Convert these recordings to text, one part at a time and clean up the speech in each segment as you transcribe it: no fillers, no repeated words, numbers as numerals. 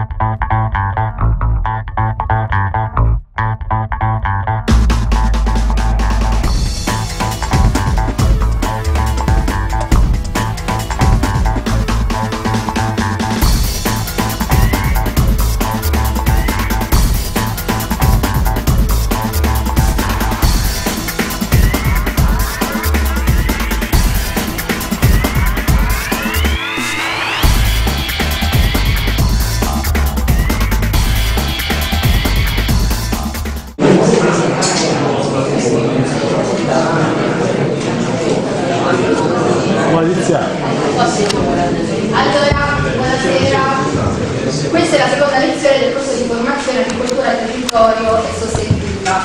Allora, buonasera. Questa è la seconda lezione del corso di formazione agricoltura, territorio e sostenibilità.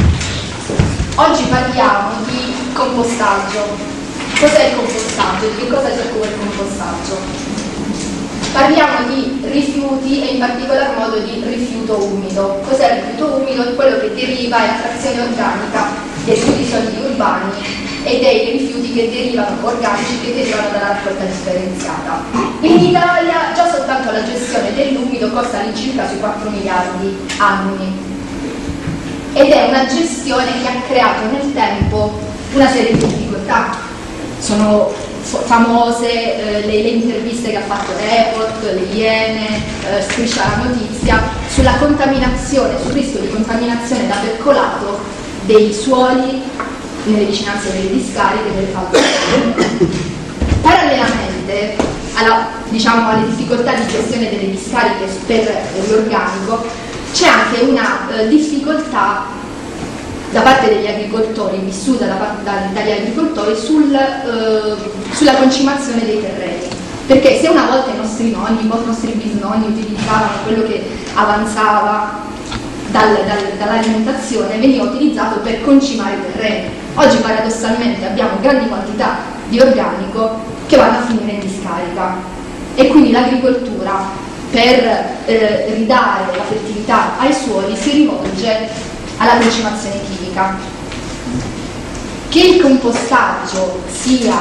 Oggi parliamo di compostaggio. Cos'è il compostaggio? Di che cosa si occupa il compostaggio? Parliamo di rifiuti e in particolar modo di rifiuto umido. Cos'è il rifiuto umido? È quello che deriva dalla frazione organica dei rifiuti solidi urbani e dei rifiuti che derivano, organici, che derivano dalla raccolta differenziata. In Italia già soltanto la gestione dell'umido costa all'incirca sui 4 miliardi annui ed è una gestione che ha creato nel tempo una serie di difficoltà. Sono famose le interviste che ha fatto Report, le Iene, Striscia la Notizia sulla contaminazione, sul rischio di contaminazione da percolato dei suoli nelle vicinanze delle discariche, delle falde. Parallelamente alle difficoltà di gestione delle discariche per l'organico, c'è anche una difficoltà da parte degli agricoltori, vissuta dagli agricoltori, sulla concimazione dei terreni. Perché se una volta i nostri nonni, i nostri bisnonni utilizzavano quello che avanzava dall'alimentazione, veniva utilizzato per concimare i terreni. Oggi paradossalmente abbiamo grandi quantità di organico che vanno a finire in discarica e quindi l'agricoltura, per ridare la fertilità ai suoli, si rivolge alla concimazione chimica. Che il compostaggio sia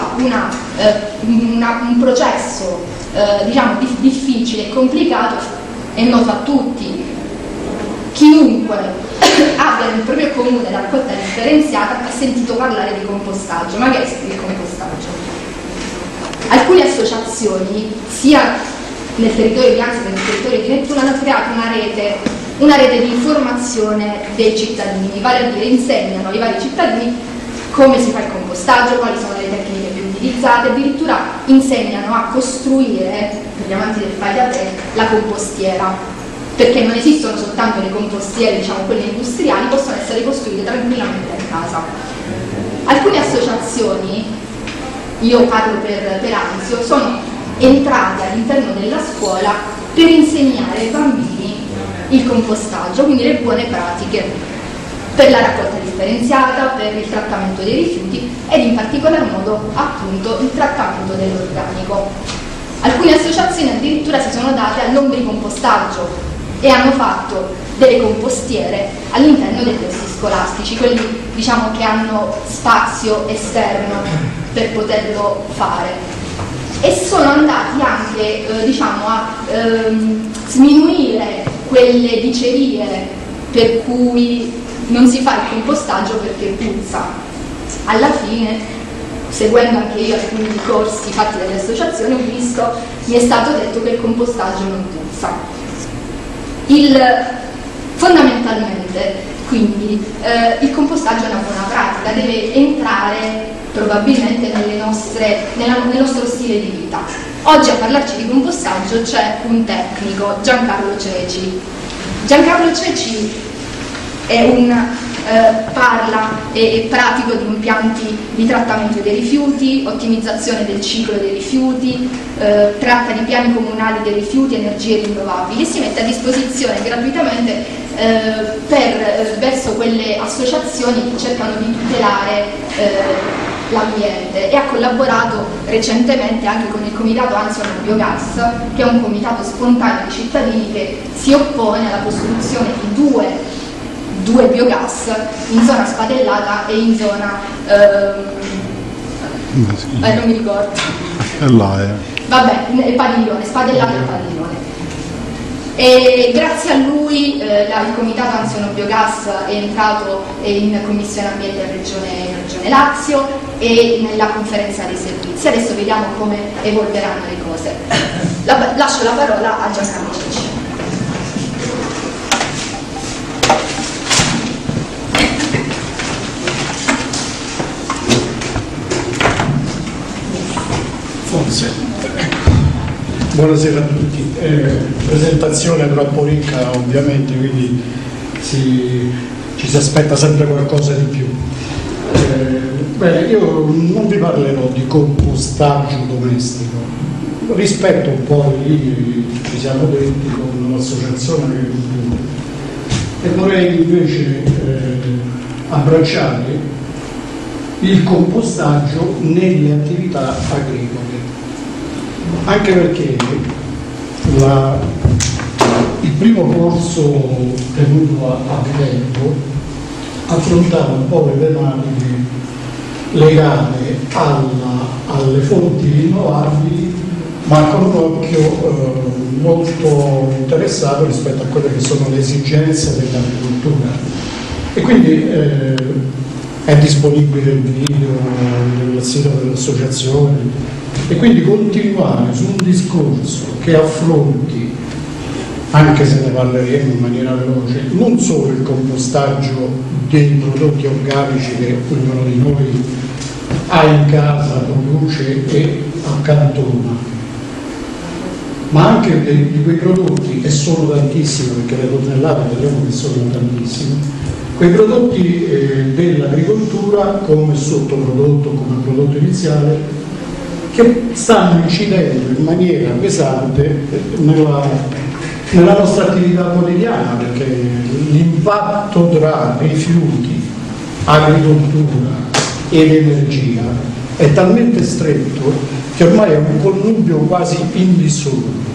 un processo difficile e complicato è noto a tutti. Chiunque abbia nel proprio comune la raccolta differenziata ha sentito parlare di compostaggio. Ma che è il compostaggio? Alcune associazioni, sia nel territorio di Anzi che nel territorio di Nettuno, hanno creato una rete di informazione dei cittadini, vale a dire insegnano ai vari cittadini come si fa il compostaggio, quali sono le tecniche più utilizzate, addirittura insegnano a costruire, per gli amanti del fai da te, la compostiera. Perché non esistono soltanto le compostiere, quelle industriali, possono essere costruite tranquillamente a casa. Alcune associazioni, io parlo per Anzio, sono entrate all'interno della scuola per insegnare ai bambini il compostaggio, quindi le buone pratiche per la raccolta differenziata, per il trattamento dei rifiuti ed in particolar modo appunto il trattamento dell'organico. Alcune associazioni addirittura si sono date all'ombricompostaggio e hanno fatto delle compostiere all'interno dei plessi scolastici, quelli che hanno spazio esterno per poterlo fare, e sono andati anche a sminuire quelle dicerie per cui non si fa il compostaggio perché puzza. Alla fine, seguendo anche io alcuni corsi fatti dalle associazioni, mi è stato detto che il compostaggio non puzza. Fondamentalmente, quindi, il compostaggio è una buona pratica, deve entrare probabilmente nel nostro stile di vita. Oggi a parlarci di compostaggio c'è un tecnico, Giancarlo Ceci. Giancarlo Ceci parla e pratico di impianti di trattamento dei rifiuti, ottimizzazione del ciclo dei rifiuti, tratta di piani comunali dei rifiuti, energie rinnovabili, e si mette a disposizione gratuitamente verso quelle associazioni che cercano di tutelare l'ambiente, e ha collaborato recentemente anche con il comitato Anzio nel Biogas, che è un comitato spontaneo di cittadini che si oppone alla costruzione di due biogas in zona Spadellata e in zona non mi ricordo, Padiglione, Spadellata e Padiglione. E grazie a lui il Comitato Anziono Biogas è entrato in Commissione Ambiente in Regione Lazio e nella conferenza dei servizi. Adesso vediamo come evolveranno le cose. Lascio la parola a Giancarlo Cicci. Buonasera a tutti. Presentazione troppo ricca ovviamente, quindi ci si aspetta sempre qualcosa di più. Bene, io non vi parlerò di compostaggio domestico, rispetto un po' ci siamo detti con l'associazione agricoltura, e vorrei invece abbracciare il compostaggio nelle attività agricole. Anche perché il primo corso tenuto a Viterbo affrontava un po' le tematiche legate alle fonti rinnovabili, ma con un occhio molto interessato rispetto a quelle che sono le esigenze dell'agricoltura. E quindi è disponibile il video nel sito dell'associazione. E quindi continuare su un discorso che affronti, anche se ne parleremo in maniera veloce, non solo il compostaggio dei prodotti organici che ognuno di noi ha in casa, produce e accantona, ma anche di quei prodotti, e sono tantissimi, perché le tonnellate vedremo che sono tantissime, quei prodotti dell'agricoltura come sottoprodotto, come prodotto iniziale, che stanno incidendo in maniera pesante nella nostra attività quotidiana, perché l'impatto tra rifiuti, agricoltura ed energia è talmente stretto che ormai è un connubio quasi indissolubile.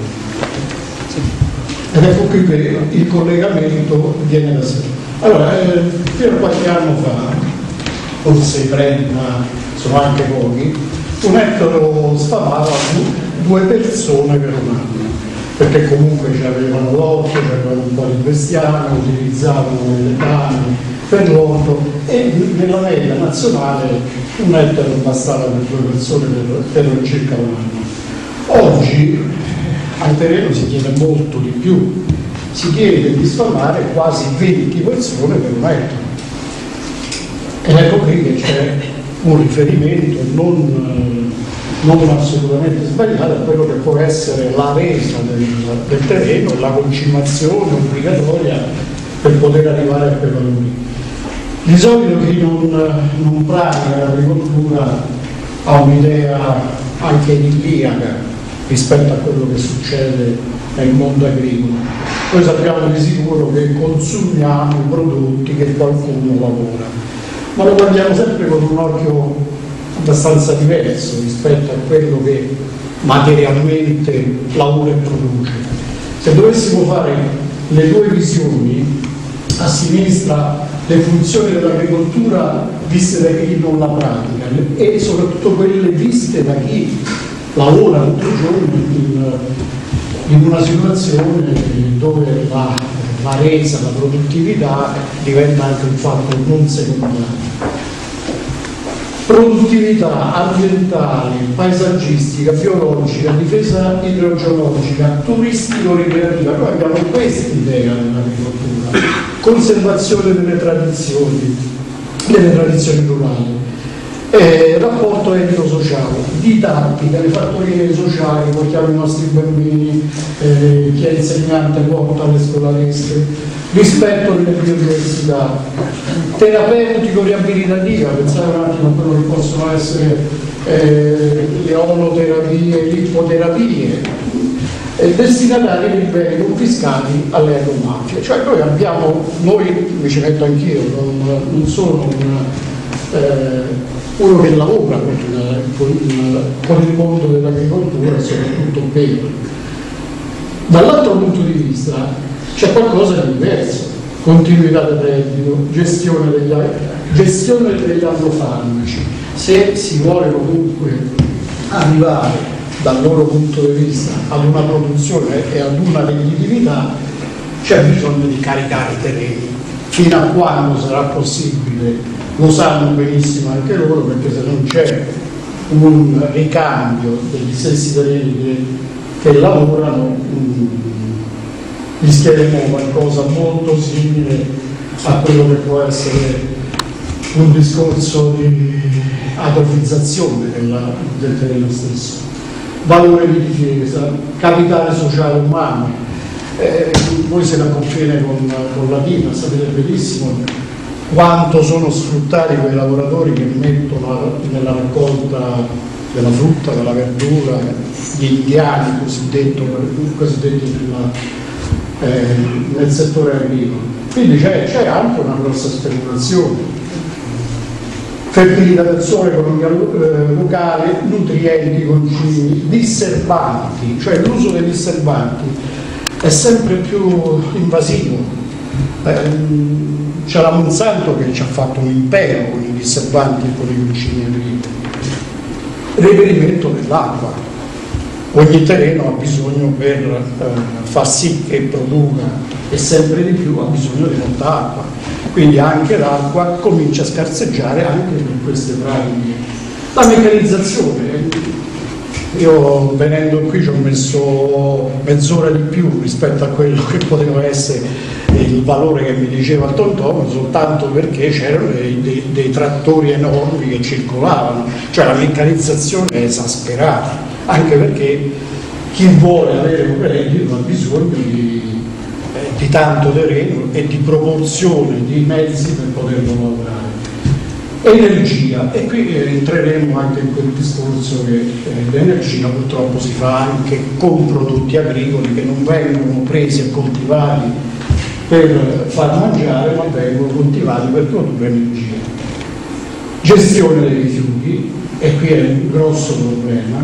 Ed ecco qui che il collegamento viene da sé. Allora, fino a qualche anno fa, forse 30, sono anche pochi, un ettaro sfamava 2 persone per un anno, perché comunque ci avevano l'orto, c'avevano un po' di bestiame, utilizzavano le tane per l'orto, e nella media nazionale un ettaro bastava per 2 persone per circa un anno. Oggi al terreno si chiede molto di più, si chiede di sfamare quasi 20 persone per un ettaro. Ed ecco qui che c'è un riferimento non assolutamente sbagliato a quello che può essere la resa del terreno e la concimazione obbligatoria per poter arrivare a quei valori. Di solito chi non pratica l'agricoltura ha un'idea anche idilliaca rispetto a quello che succede nel mondo agricolo. Noi sappiamo di sicuro che consumiamo i prodotti che qualcuno lavora, ma lo guardiamo sempre con un occhio abbastanza diverso rispetto a quello che materialmente lavora e produce. Se dovessimo fare le 2 visioni, a sinistra le funzioni dell'agricoltura viste da chi non la pratica e soprattutto quelle viste da chi lavora tutti i giorni in una situazione dove la resa, la produttività diventa anche un fatto non secondario. Produttività ambientale, paesaggistica, biologica, difesa idrogeologica, turistico-ricreativa. Noi abbiamo questa idea nell'agricoltura: conservazione delle tradizioni rurali, rapporto etico-sociale, didattica, le fattorie sociali, portiamo i nostri bambini, chi è insegnante porta alle scolaresche, rispetto delle biodiversità, terapeutico-riabilitativa, pensate un attimo a quello che possono essere le onoterapie, le ipoterapie, destinatari dei beni confiscati alle ecomafie. Cioè noi mi ci metto anch'io, non sono uno che lavora con il mondo dell'agricoltura e soprattutto per. Dall'altro punto di vista c'è qualcosa di diverso: continuità del reddito, gestione degli agrofarmaci. Se si vuole comunque arrivare dal loro punto di vista ad una produzione e ad una redditività, c'è bisogno di caricare i terreni. Fino a quando sarà possibile, lo sanno benissimo anche loro, perché se non c'è un ricambio degli stessi terreni che lavorano, rischieremo qualcosa molto simile a quello che può essere un discorso di atrofizzazione del terreno stesso. Valore di difesa, capitale sociale umano. Voi siete a confine con Latina, sapete benissimo quanto sono sfruttati quei lavoratori che mettono nella raccolta della frutta, della verdura, gli indiani cosiddetti nel settore agricolo. Quindi c'è anche una grossa speculazione. Fertilizzazione, economia locale, nutrienti, concimi, disservanti, cioè l'uso dei disservanti è sempre più invasivo. C'è la Monsanto che ci ha fatto un impero con i disservanti e con i concimi agricoli. Reperimento dell'acqua. Ogni terreno ha bisogno, per far sì che produca e sempre di più, ha bisogno di molta acqua. Quindi anche l'acqua comincia a scarseggiare anche per queste pratiche. La meccanizzazione, io venendo qui ci ho messo mezz'ora di più rispetto a quello che poteva essere il valore che mi diceva il Tontomo, soltanto perché c'erano dei trattori enormi che circolavano, cioè la meccanizzazione è esasperata, anche perché chi vuole avere un reddito ha bisogno di tanto terreno e di proporzione di mezzi per poterlo lavorare. Energia, e qui entreremo anche in quel discorso che l'energia purtroppo si fa anche con prodotti agricoli che non vengono presi e coltivati per far mangiare, ma vengono coltivati per produrre energia. Gestione dei rifiuti, e qui è un grosso problema.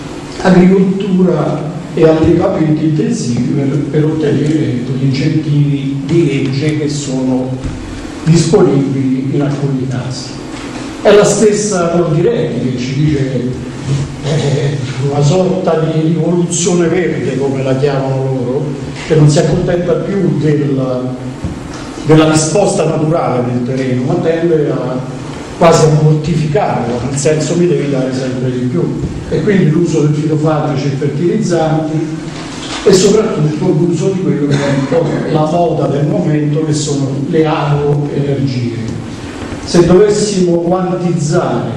Agricoltura e allevamenti intensivi per ottenere gli incentivi di legge che sono disponibili in alcuni casi. È la stessa Nordiretti che ci dice una sorta di rivoluzione verde, come la chiamano loro, che non si accontenta più della risposta naturale del terreno, ma tende quasi a mortificarlo, nel senso mi devi dare sempre di più. E quindi l'uso del fitofarmaci e fertilizzanti e soprattutto l'uso di quello che è un po' la moda del momento, che sono le agroenergie. Se dovessimo quantizzare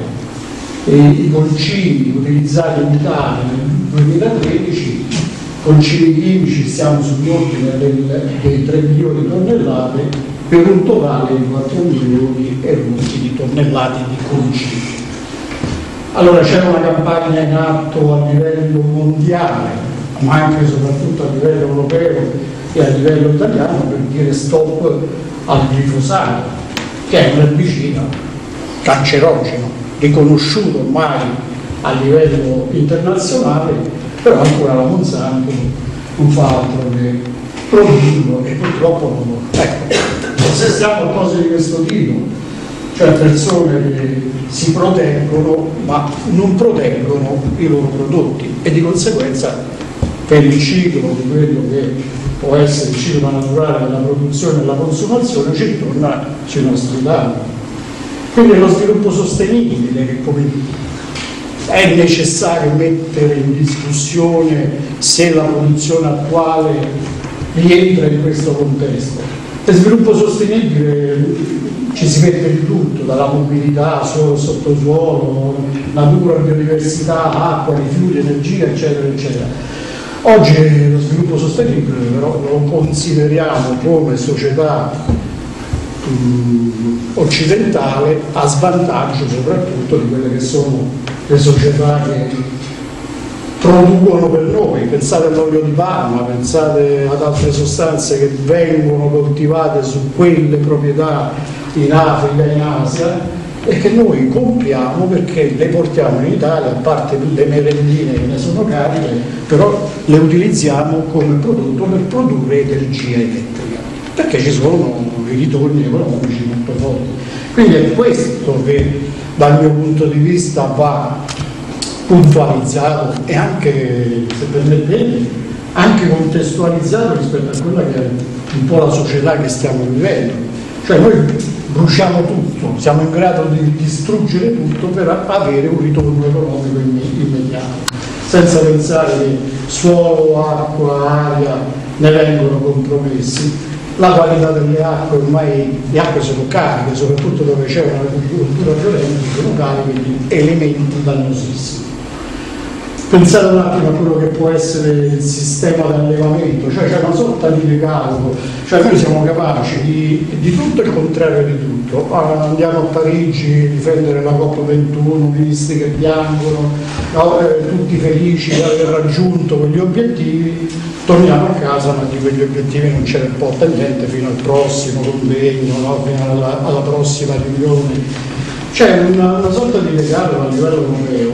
i concimi utilizzati in Italia nel 2013, concimi chimici stiamo sull'ordine dei 3 milioni di tonnellate per un totale di 4 milioni e rotti di tonnellate di concimi. Allora c'è una campagna in atto a livello mondiale, ma anche e soprattutto a livello europeo e a livello italiano, per dire stop al glifosato, che è un erbicida cancerogeno, riconosciuto ormai a livello internazionale, però ancora la Monsanto non fa altro che produrlo e purtroppo non lo. Ecco, se stiamo a cose di questo tipo, cioè persone che si proteggono ma non proteggono i loro prodotti e di conseguenza per il ciclo di quello che può essere il ciclo naturale della produzione e della consumazione ci ritorna sui nostri danni. Quindi è lo sviluppo sostenibile che è necessario mettere in discussione se la produzione attuale rientra in questo contesto. Per sviluppo sostenibile ci si mette di tutto, dalla mobilità, sottosuolo, natura, biodiversità, acqua, rifiuti, energia, eccetera, eccetera. Oggi lo sviluppo sostenibile però lo consideriamo come società occidentale a svantaggio soprattutto di quelle che sono le società che producono per noi. Pensate all'olio di palma, pensate ad altre sostanze che vengono coltivate su quelle proprietà in Africa, in Asia, e che noi compriamo perché le portiamo in Italia, a parte le merendine che ne sono cariche, però le utilizziamo come prodotto per produrre energia elettrica, perché ci sono i ritorni economici molto forti. Quindi è questo che dal mio punto di vista va puntualizzato e anche, se permettete, anche contestualizzato rispetto a quella che è un po' la società che stiamo vivendo. Cioè noi bruciamo tutto, siamo in grado di distruggere tutto per avere un ritorno economico immediato, senza pensare che suolo, acqua, aria ne vengono compromessi. La qualità delle acque, ormai le acque sono cariche, soprattutto dove c'è un'agricoltura violenta, sono cariche di elementi dannosissimi. Pensate un attimo a quello che può essere il sistema di allevamento, cioè c'è una sorta di decalogo, cioè noi siamo capaci di tutto e il contrario di tutto. Andiamo a Parigi a difendere la COP21, visti che piangono, no? Tutti felici di aver raggiunto quegli obiettivi, torniamo a casa ma di quegli obiettivi non ce ne importa niente fino al prossimo convegno, no? Fino alla prossima riunione. C'è una sorta di decalogo a livello europeo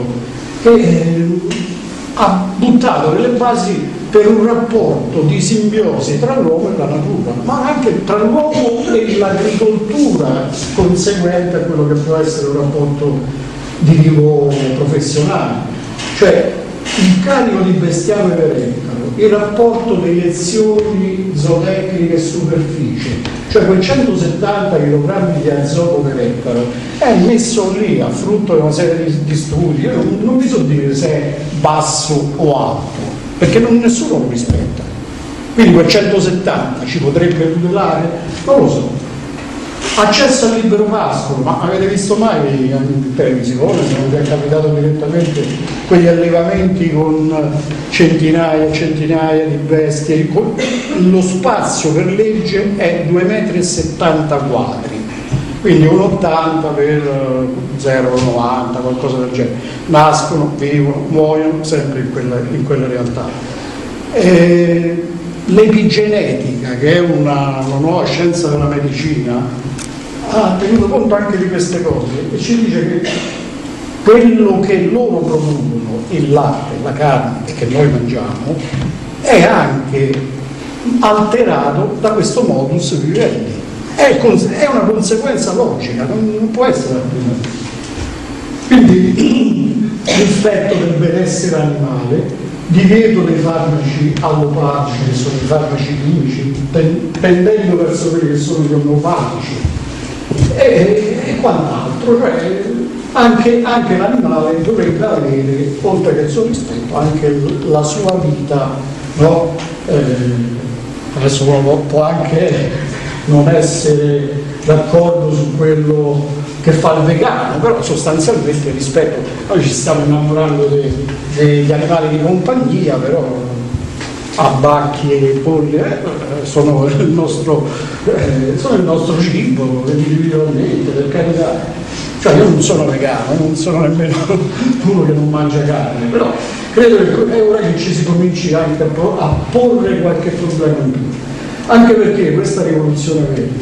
che ha buttato delle basi per un rapporto di simbiosi tra l'uomo e la natura, ma anche tra l'uomo e l'agricoltura, conseguente a quello che può essere un rapporto di tipo professionale. Cioè il carico di bestiame per ettaro, il rapporto di lezioni zootecniche e superficie, cioè quel 170 kg di azoto per ettaro è messo lì a frutto di una serie di studi. Io non vi so dire se è basso o alto, perché nessuno lo rispetta. Quindi quel 170 ci potrebbe tutelare? Non lo so. Accesso al libero pascolo, ma avete visto mai in televisione, se non vi è capitato direttamente, quegli allevamenti con centinaia e centinaia di bestie? Lo spazio per legge è 2,70 m², quindi 1,80 per 0,90, qualcosa del genere. Nascono, vivono, muoiono sempre in quella realtà. L'epigenetica, che è una nuova scienza della medicina, ha tenuto conto anche di queste cose e ci dice che quello che loro producono, il latte, la carne che noi mangiamo, è anche alterato da questo modus vivendi. È una conseguenza logica, non può essere altrimenti. Quindi rispetto del benessere animale, divieto dei farmaci allopatici, che sono i farmaci chimici, tendendo verso quelli che sono gli omeopatici e quant'altro. Cioè, anche l'animale dovrebbe avere, oltre che il suo rispetto, anche la sua vita, no? Adesso può anche non essere d'accordo su quello che fa il vegano, però sostanzialmente rispetto, noi ci stiamo innamorando degli animali di compagnia, però abbacchi e polli sono il nostro cibo individualmente, per carità. Cioè io non sono vegano, non sono nemmeno uno che non mangia carne, però credo che è ora che ci si cominci anche a porre qualche problema in più, anche perché questa rivoluzione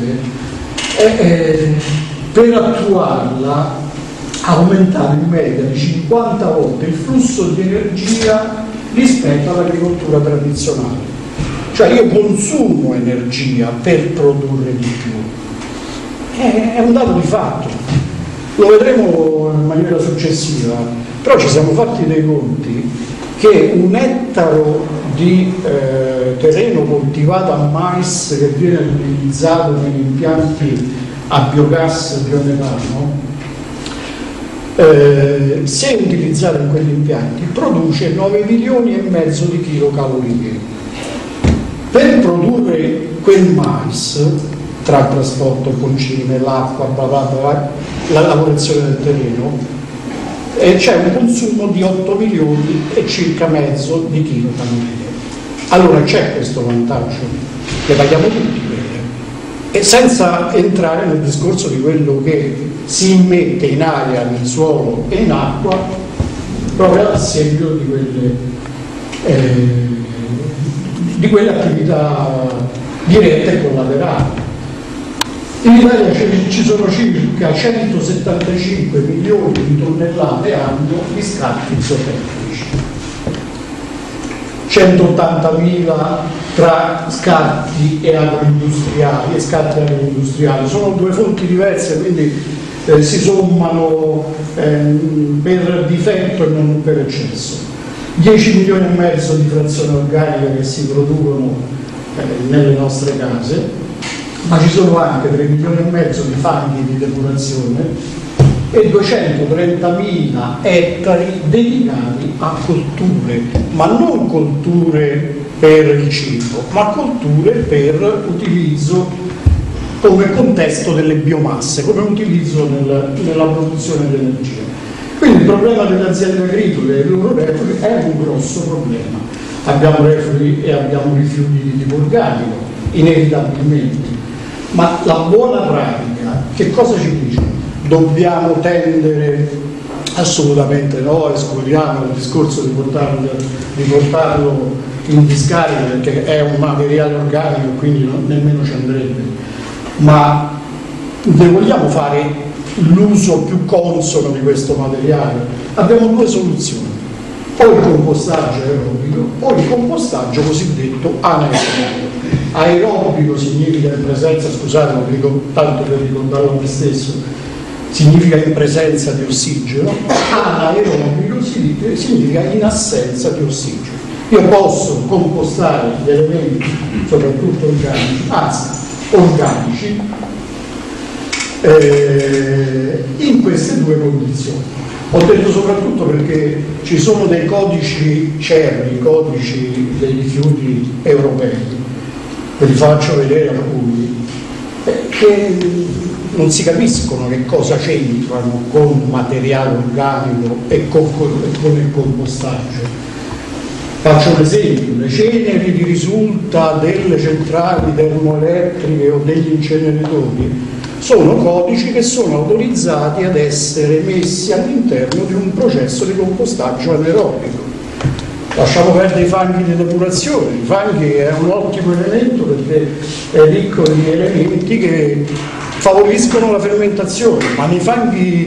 verde per attuarla ha aumentato in media di 50 volte il flusso di energia rispetto all'agricoltura tradizionale. Cioè io consumo energia per produrre di più, è un dato di fatto. Lo vedremo in maniera successiva, però ci siamo fatti dei conti che un ettaro di terreno coltivato a mais che viene utilizzato negli impianti a biogas e biometano, se utilizzato in quegli impianti produce 9,5 milioni di kilocalorie. Per produrre quel mais, tra il trasporto, il concime, l'acqua, la lavorazione del terreno, c'è un consumo di 8 milioni e circa mezzo di kilocalorie. Allora c'è questo vantaggio, che paghiamo tutti, e senza entrare nel discorso di quello che si immette in aria, nel suolo e in acqua, proprio a seguito di quelle attività dirette e collaterali. In Italia ci sono circa 175 milioni di tonnellate annuo di scarti zootecnici, 180.000 tra scarti e agroindustriali, sono due fonti diverse, quindi si sommano per difetto e non per eccesso. 10 milioni e mezzo di frazione organica che si producono nelle nostre case, ma ci sono anche 3 milioni e mezzo di fanghi di depurazione e 230.000 ettari dedicati a colture, ma non colture per il cibo, ma colture per utilizzo come contesto delle biomasse, come utilizzo nella produzione di energia. Quindi il problema delle aziende agricole e dei loro reflui è un grosso problema. Abbiamo reflui e abbiamo rifiuti di tipo organico, inevitabilmente, ma la buona pratica che cosa ci dice? Dobbiamo tendere? Assolutamente no, escludiamo il discorso di portarlo in discarica perché è un materiale organico e quindi nemmeno ci andrebbe, ma ne vogliamo fare l'uso più consono di questo materiale? Abbiamo due soluzioni: o il compostaggio aerobico o il compostaggio cosiddetto anaerobico. Aerobico significa in presenza, scusate, lo dico tanto per ricordarlo a me stesso, significa in presenza di ossigeno, anaerobico significa in assenza di ossigeno. Io posso compostare gli elementi, soprattutto organici, in queste due condizioni. Ho detto soprattutto perché ci sono dei codici CER, i codici dei rifiuti europei, ve li faccio vedere alcuni, che non si capiscono che cosa c'entrano con materiale organico e con il compostaggio. Faccio un esempio: le ceneri di risulta delle centrali termoelettriche o degli inceneritori sono codici che sono autorizzati ad essere messi all'interno di un processo di compostaggio anaerobico. Lasciamo perdere i fanghi di depurazione. I fanghi è un ottimo elemento perché è ricco di elementi che favoriscono la fermentazione, ma nei fanghi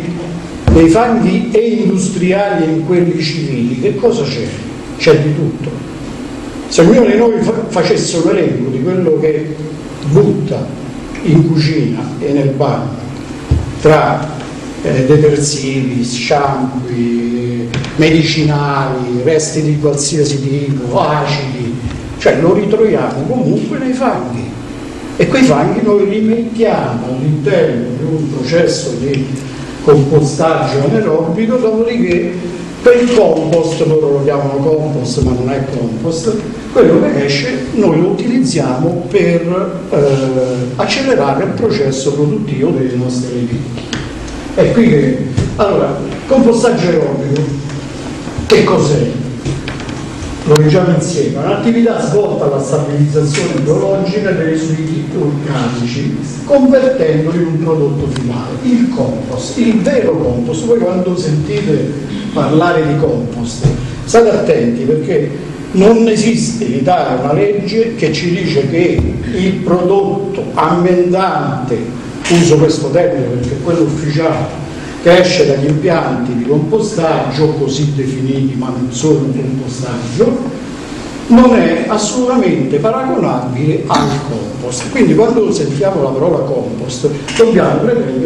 e industriali e in quelli civili che cosa c'è? C'è di tutto. Se ognuno di noi facesse un elenco di quello che butta in cucina e nel bagno, tra detersivi, shampoo, medicinali, resti di qualsiasi tipo, acidi, cioè lo ritroviamo comunque nei fanghi, e quei fanghi noi li mettiamo all'interno di un processo di compostaggio anaerobico, dopodiché per il compost, loro lo chiamano compost ma non è compost, quello che esce noi lo utilizziamo per accelerare il processo produttivo dei nostri alimenti. È qui che, allora, compostaggio aerobico, che cos'è? Lo diciamo insieme: un'attività svolta alla stabilizzazione biologica dei residui organici, convertendoli in un prodotto finale, il compost, il vero compost. Voi quando sentite parlare di compost, state attenti perché non esiste in Italia una legge che ci dice che il prodotto ambientante, uso questo termine perché è quello ufficiale, che esce dagli impianti di compostaggio così definiti, ma non solo un compostaggio, non è assolutamente paragonabile al compost. Quindi quando sentiamo la parola compost dobbiamo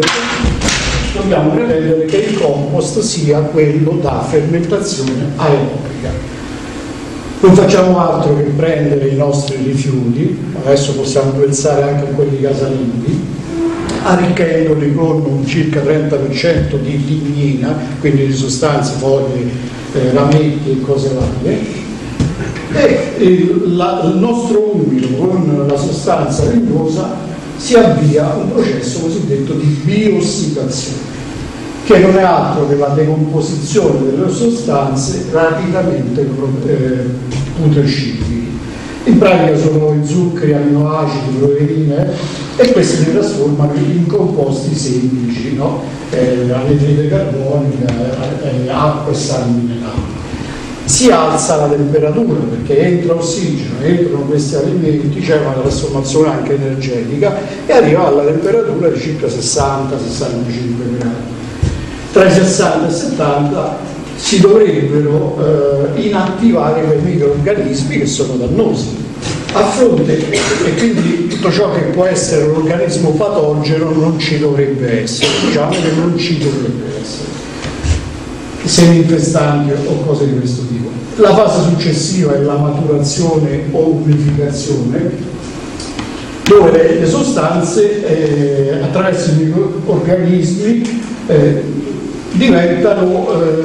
pretendere che il compost sia quello da fermentazione aerobica. Non facciamo altro che prendere i nostri rifiuti, adesso possiamo pensare anche a quelli casalinghi, arricchendoli con un circa 30% di lignina, quindi di sostanze, foglie, rametti e cose varie, e il nostro umido con la sostanza legnosa si avvia un processo cosiddetto di biossicazione, che non è altro che la decomposizione delle sostanze rapidamente putrescibili. In pratica sono i zuccheri, aminoacidi, proteine, e questi si trasformano in composti semplici, no? Anidride carbonica, acqua e sali minerali. Si alza la temperatura perché entra ossigeno, entrano questi alimenti, c'è una trasformazione anche energetica e arriva alla temperatura di circa 60-65 gradi. Tra i 60 e i 70 si dovrebbero inattivare quei microorganismi che sono dannosi. a fronte, e quindi tutto ciò che può essere un organismo patogeno non ci dovrebbe essere, diciamo che non ci dovrebbe essere, semi infestanti o cose di questo tipo. La fase successiva è la maturazione o umidificazione, dove le sostanze attraverso i microorganismi diventano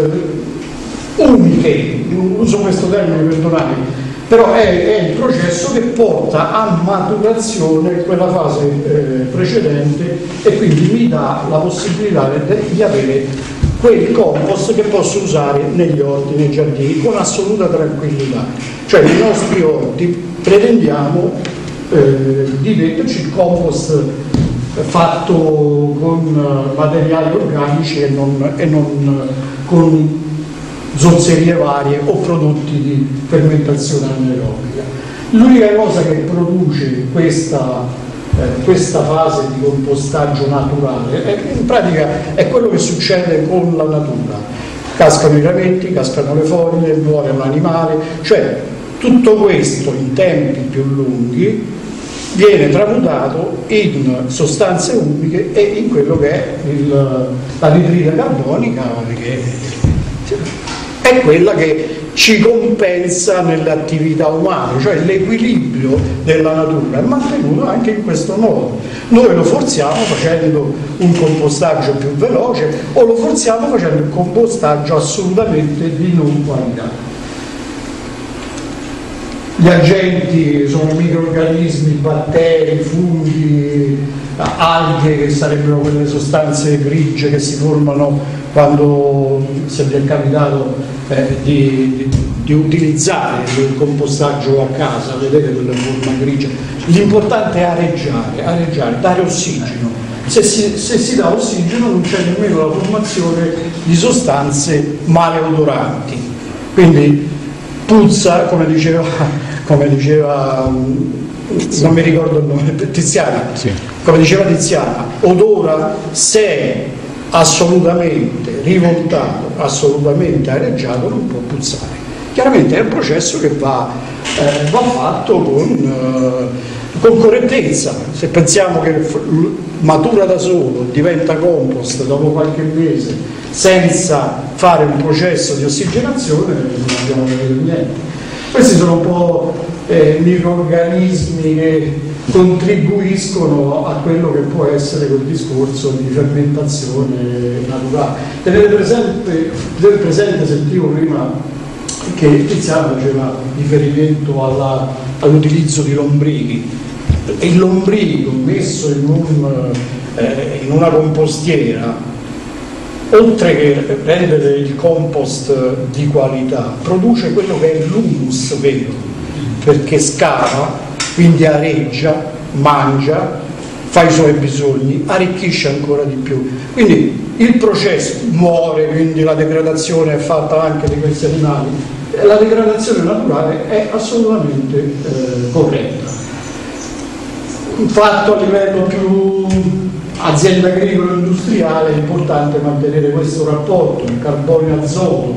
uniche, uso questo termine, perdonate, però è il processo che porta a maturazione quella fase precedente e quindi mi dà la possibilità di avere quel compost che posso usare negli orti, nei giardini con assoluta tranquillità. Cioè nei nostri orti pretendiamo di metterci il compost fatto con materiali organici e non con zozzerie varie o prodotti di fermentazione anaerobica. L'unica cosa che produce questa fase di compostaggio naturale in pratica è quello che succede con la natura: cascano i rametti, cascano le foglie, muore un animale, cioè tutto questo in tempi più lunghi viene tramutato in sostanze umiche e in quello che è l'anidride carbonica, che è quella che ci compensa nelle attività umane, cioè l'equilibrio della natura è mantenuto anche in questo modo. Noi lo forziamo facendo un compostaggio più veloce o lo forziamo facendo un compostaggio assolutamente di non qualità. Gli agenti sono microrganismi, batteri, funghi, alghe, che sarebbero quelle sostanze grigie che si formano quando se vi è capitato di utilizzare il compostaggio a casa, vedete quella forma grigia. L'importante è areggiare, dare ossigeno. Se si dà ossigeno non c'è nemmeno la formazione di sostanze maleodoranti. Quindi puzza, come diceva non mi ricordo il nome, Tiziana, sì. Come diceva Tiziana, odora se assolutamente rivoltato, assolutamente areggiato, non può puzzare. Chiaramente è un processo che va fatto con correttezza. Se pensiamo che matura da solo, diventa compost dopo qualche mese senza fare un processo di ossigenazione, non abbiamo capito niente. Questi sono un po' microrganismi che contribuiscono a quello che può essere quel discorso di fermentazione naturale. Tenete presente, sentivo prima che Tiziano faceva riferimento all'utilizzo di lombrichi. Il lombrico messo in una compostiera, oltre che rendere il compost di qualità, produce quello che è l'humus vero, perché scava, quindi areggia, mangia, fa i suoi bisogni, arricchisce ancora di più. Quindi il processo muore, quindi la degradazione è fatta anche di questi animali. La degradazione naturale è assolutamente corretta. Fatto a livello più azienda agricola e industriale è importante mantenere questo rapporto, il carbonio-azoto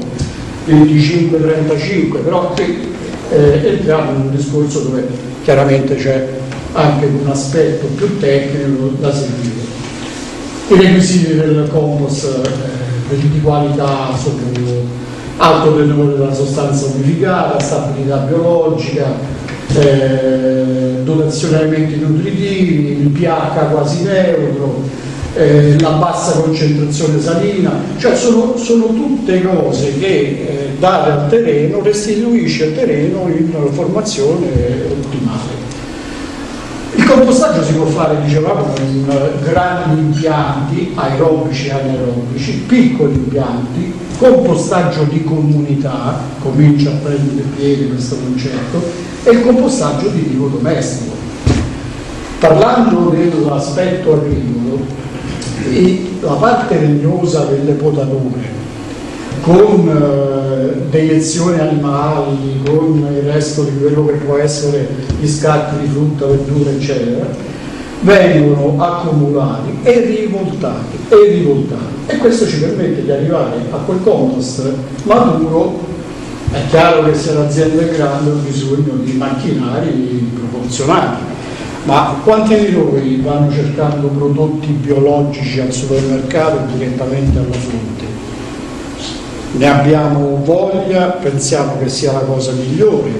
25-35, però qui entriamo in un discorso dove chiaramente c'è anche un aspetto più tecnico da seguire. I requisiti del compost di qualità sono alto tenore della sostanza umificata, stabilità biologica, dotazione di alimenti nutritivi, il pH quasi neutro, la bassa concentrazione salina, cioè sono tutte cose che date al terreno, restituisce al terreno in formazione ottimale. Il compostaggio si può fare, dicevamo, in grandi impianti aerobici e anaerobici, piccoli impianti, compostaggio di comunità, comincia a prendere piede questo concetto, e il compostaggio di tipo domestico. Parlando dell'aspetto agricolo, la parte legnosa delle potature, con deiezioni animali, con il resto di quello che può essere gli scarti di frutta, verdura, eccetera, vengono accumulati e rivoltati. E questo ci permette di arrivare a quel compost maturo È chiaro che se l'azienda è grande ha bisogno di macchinari proporzionati, ma quanti di noi vanno cercando prodotti biologici al supermercato direttamente alla fonte? Ne abbiamo voglia, pensiamo che sia la cosa migliore.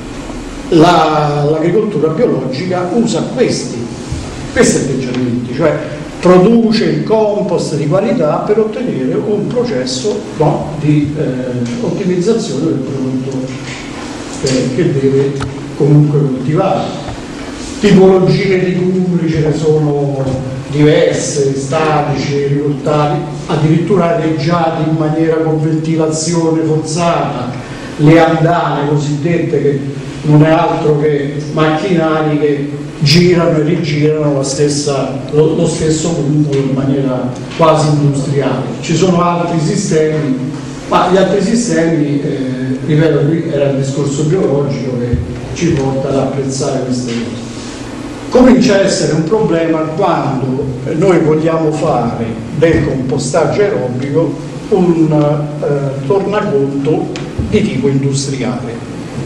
L'agricoltura biologica usa questi atteggiamenti, cioè produce il compost di qualità per ottenere un processo di ottimizzazione del prodotto che deve comunque coltivare. Tipologie di cumuli ce ne sono diverse, statici, rivoltati, addirittura areggiati in maniera con ventilazione forzata, le andane cosiddette, che non è altro che macchinari che girano e rigirano lo stesso punto in maniera quasi industriale. Ci sono altri sistemi, ma gli altri sistemi, ripeto, qui era il discorso biologico che ci porta ad apprezzare queste cose. Comincia a essere un problema quando noi vogliamo fare del compostaggio aerobico un tornaconto di tipo industriale.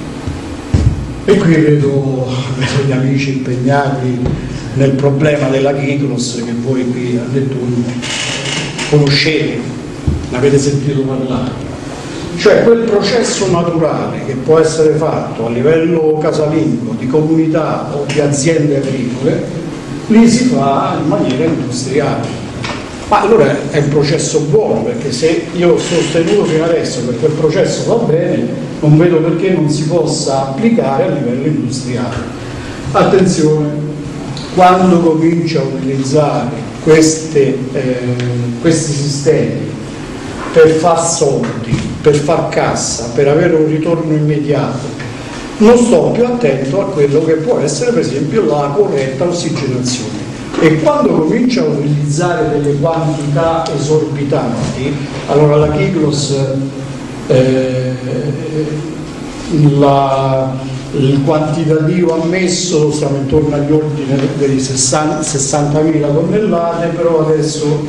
E qui vedo gli amici impegnati nel problema della Kyklos, che voi qui a Nettuno conoscete, ne avete sentito parlare. Cioè quel processo naturale che può essere fatto a livello casalingo, di comunità o di aziende agricole, lì si fa in maniera industriale. Ma allora è un processo buono, perché se io ho sostenuto fino adesso che quel processo va bene, non vedo perché non si possa applicare a livello industriale. Attenzione, quando comincia a utilizzare questi sistemi per far soldi, per far cassa, per avere un ritorno immediato, non sto più attento a quello che può essere per esempio la corretta ossigenazione. E quando comincia a utilizzare delle quantità esorbitanti, allora la Kyklos, il quantitativo ammesso siamo intorno agli ordini dei 60.000 tonnellate, però adesso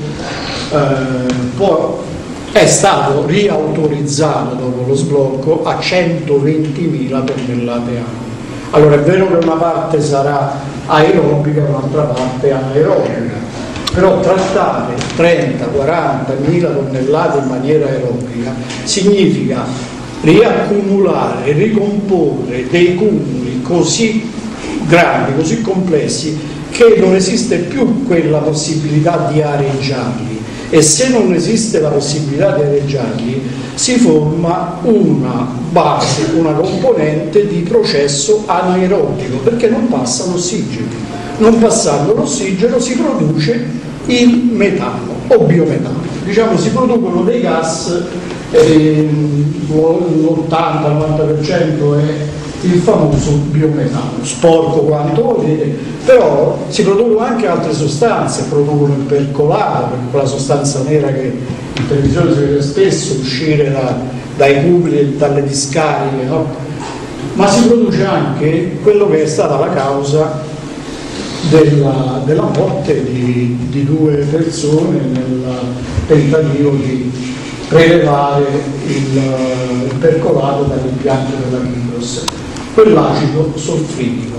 è stato riautorizzato dopo lo sblocco a 120.000 tonnellate anno. Allora è vero che una parte sarà aerobica, un'altra parte anaerobica, però trattare 30-40.000 tonnellate in maniera aerobica significa riaccumulare, ricomporre dei cumuli così grandi, così complessi, che non esiste più quella possibilità di areggiarli. E se non esiste la possibilità di areggiarli, si forma una base, una componente di processo anaerobico, perché non passa l'ossigeno. Non passando l'ossigeno si produce il metano o biometano. Diciamo, si producono dei gas, l'80-90% è il famoso biometano, sporco quanto volete, però si producono anche altre sostanze, producono il percolato, quella sostanza nera che in televisione si vede spesso uscire dai cubi e dalle discariche, no? Ma si produce anche quello che è stata la causa della morte di 2 persone nel tentativo di prelevare il percolato dall'impianto della Kyklos, quell'acido solfridico.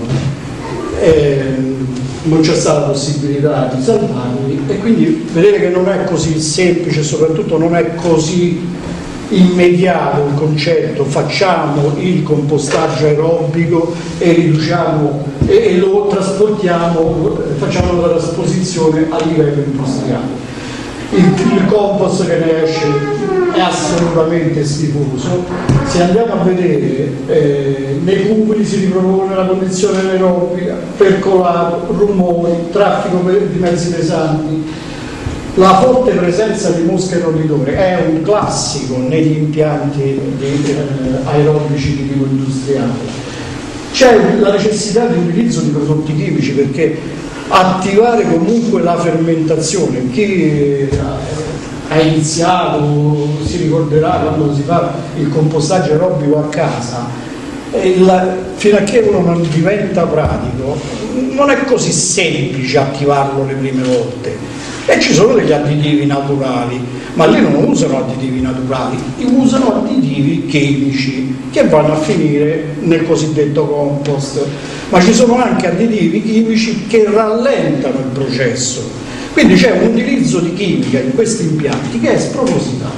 Non c'è stata possibilità di salvarli, e quindi vedete che non è così semplice, soprattutto non è così immediato il concetto: facciamo il compostaggio aerobico e riduciamo e lo trasportiamo, facciamo la trasposizione a livello industriale. Il compost che ne esce è assolutamente schifoso. Se andiamo a vedere, nei cumuli si ripropone la condizione anaerobica, percolato, rumori, traffico di mezzi pesanti. La forte presenza di mosche roditori è un classico negli impianti aerobici di tipo industriale. C'è la necessità di utilizzo di prodotti chimici, perché attivare comunque la fermentazione, chi ha iniziato si ricorderà quando si fa il compostaggio aerobico a casa, fino a che uno non diventa pratico non è così semplice attivarlo le prime volte, E ci sono degli additivi naturali, ma lì non usano additivi naturali, usano additivi chimici che vanno a finire nel cosiddetto compost, ma ci sono anche additivi chimici che rallentano il processo, quindi c'è un utilizzo di chimica in questi impianti che è spropositato.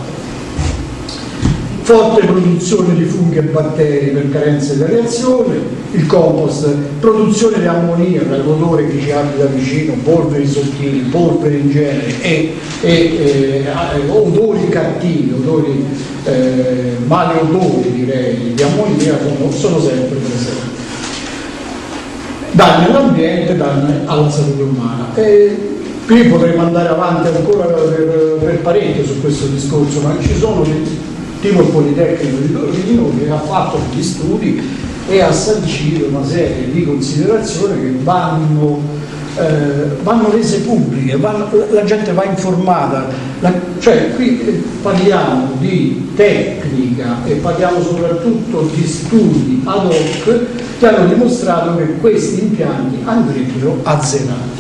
Forte produzione di funghi e batteri per carenze di reazione, il compost, produzione di ammoniaca, l'odore che ci abita vicino, polveri sottili, polveri in genere e odori cattivi, odori maleodori direi, di ammoniaca sono sempre presenti. Danni all'ambiente, danni alla salute umana. Qui potremmo andare avanti ancora per parecchio su questo discorso, ma ci sono tipo il Politecnico di Torino che ha fatto degli studi e ha sancito una serie di considerazioni che vanno rese pubbliche, la gente va informata, cioè qui parliamo di tecnica e parliamo soprattutto di studi ad hoc che hanno dimostrato che questi impianti andrebbero azzerati.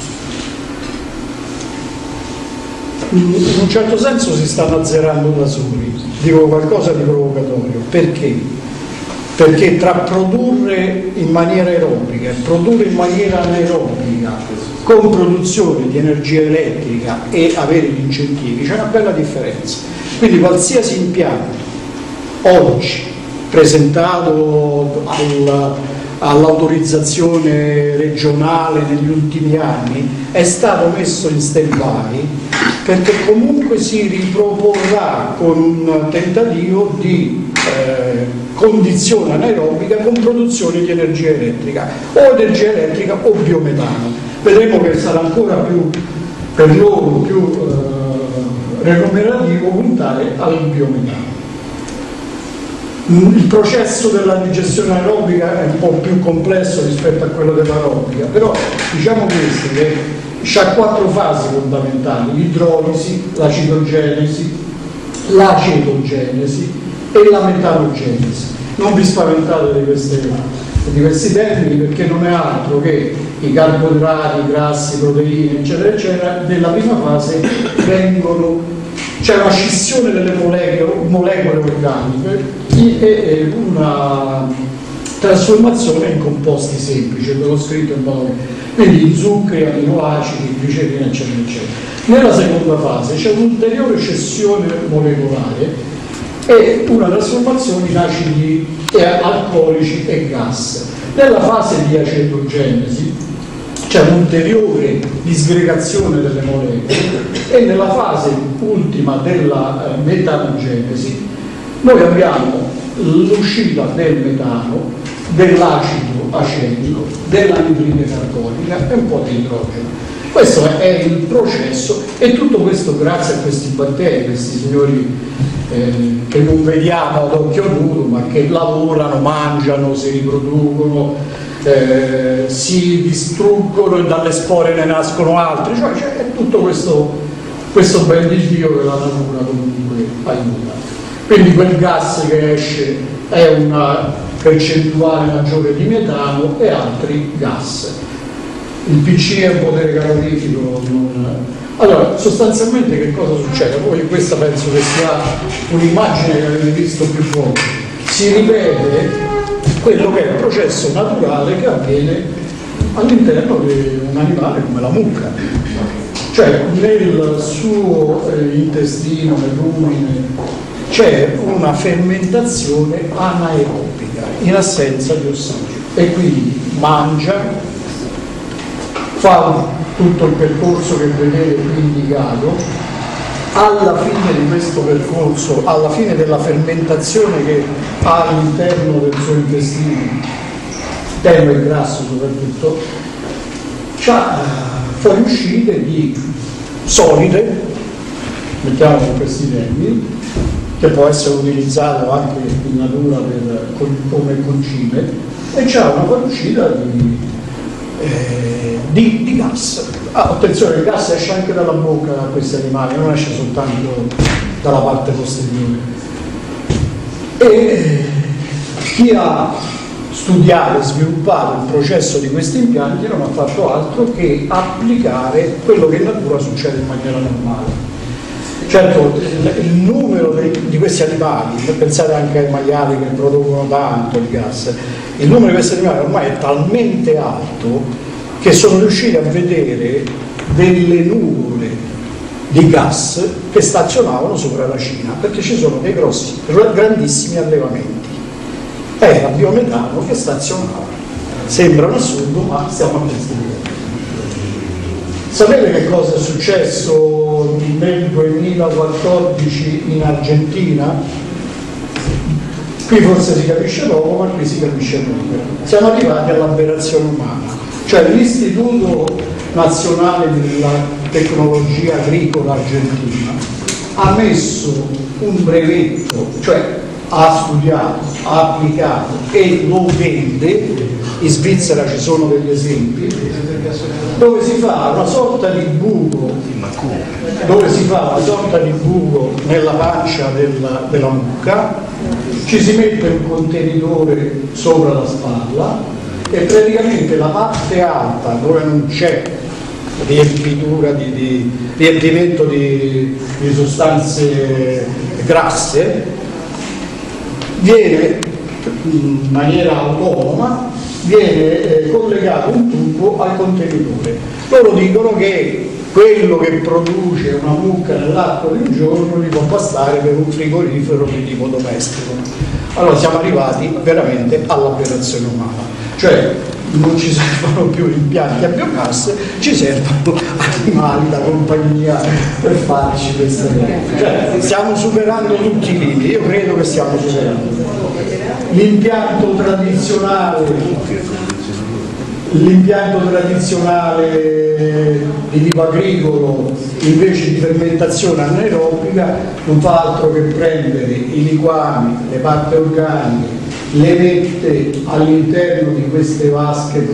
In un certo senso si stanno azzerando da soli, dico qualcosa di provocatorio, perché? Perché tra produrre in maniera aerobica e produrre in maniera anaerobica con produzione di energia elettrica e avere gli incentivi c'è una bella differenza. Quindi qualsiasi impianto oggi presentato all'autorizzazione regionale negli ultimi anni è stato messo in stand-by perché comunque si riproporrà con un tentativo di condizione anaerobica con produzione di energia elettrica o energia elettrica o biometano. Vedremo che sarà ancora più per loro più remunerativo puntare al biometano. Il processo della digestione aerobica è un po' più complesso rispetto a quello dell'aerobica, però diciamo questo, che c'ha 4 fasi fondamentali: l'idrolisi, l'acidogenesi, l'acetogenesi e la metanogenesi. Non vi spaventate di questi termini perché non è altro che i carboidrati, i grassi, proteine, eccetera, eccetera, nella prima fase c'è una scissione delle molecole organiche e una trasformazione in composti semplici, ve l'ho scritto in valore, quindi zuccheri, aminoacidi, glicerina, eccetera, eccetera. Nella seconda fase c'è un'ulteriore scissione molecolare e una trasformazione in acidi alcolici e gas. Nella fase di acetogenesi c'è un'ulteriore disgregazione delle molecole e nella fase ultima della metanogenesi noi abbiamo l'uscita del metano, dell'acido acetico, dell'anidride carbonica e un po' di idrogeno. Questo è il processo e tutto questo grazie a questi batteri, questi signori che non vediamo ad occhio nudo ma che lavorano, mangiano, si riproducono, si distruggono e dalle spore ne nascono altri, cioè è tutto questo ben di Dio che la natura comunque aiuta. Quindi quel gas che esce è una percentuale maggiore di metano e altri gas. Il PC è un potere calorifico. Allora, sostanzialmente che cosa succede? Poi questa penso che sia un'immagine che avete visto più volte. Si ripete quello che è il processo naturale che avviene all'interno di un animale come la mucca. Cioè nel suo intestino, nel rumine, c'è una fermentazione anaerobica in assenza di ossigeno e quindi mangia, fa tutto il percorso che vedete qui indicato. Alla fine di questo percorso, alla fine della fermentazione che ha all'interno del suo intestino, interno e grasso soprattutto, c'ha fuoriuscite di solide, mettiamolo in questi termini, che può essere utilizzato anche in natura come concime, e c'è una fuoriuscita di gas. Attenzione, il gas esce anche dalla bocca da questi animali, non esce soltanto dalla parte posteriore. E chi ha studiato e sviluppato il processo di questi impianti non ha fatto altro che applicare quello che in natura succede in maniera normale. Certo, il numero di questi animali, pensate anche ai maiali che producono tanto di gas, il numero di questi animali ormai è talmente alto che sono riusciti a vedere delle nuvole di gas che stazionavano sopra la Cina, perché ci sono dei grandissimi allevamenti. Era biometano che stazionava. Sembra un assurdo, ma stiamo a questi livelli. Sapete che cosa è successo nel 2014 in Argentina? Qui forse si capisce poco, ma qui si capisce molto. Siamo arrivati all'aberrazione umana, cioè l'Istituto Nazionale della Tecnologia Agricola Argentina ha messo un brevetto, cioè ha studiato, ha applicato e lo vende. In Svizzera ci sono degli esempi dove si fa una sorta di buco, nella pancia della mucca, ci si mette un contenitore sopra la spalla e praticamente la parte alta, dove non c'è riempitura di riempimento di sostanze grasse, viene in maniera autonoma, viene collegato un tubo al contenitore. Loro dicono che quello che produce una mucca nell'arco di un giorno gli può bastare per un frigorifero di tipo domestico. Allora siamo arrivati veramente all'aberrazione umana, cioè non ci servono più impianti a biogas, ci servono animali da compagnia per farci queste cose. Cioè, stiamo superando tutti i limiti, io credo che stiamo superando. L'impianto tradizionale di tipo agricolo, invece di fermentazione anaerobica, non fa altro che prendere i liquami, le parti organiche, le mette all'interno di queste vasche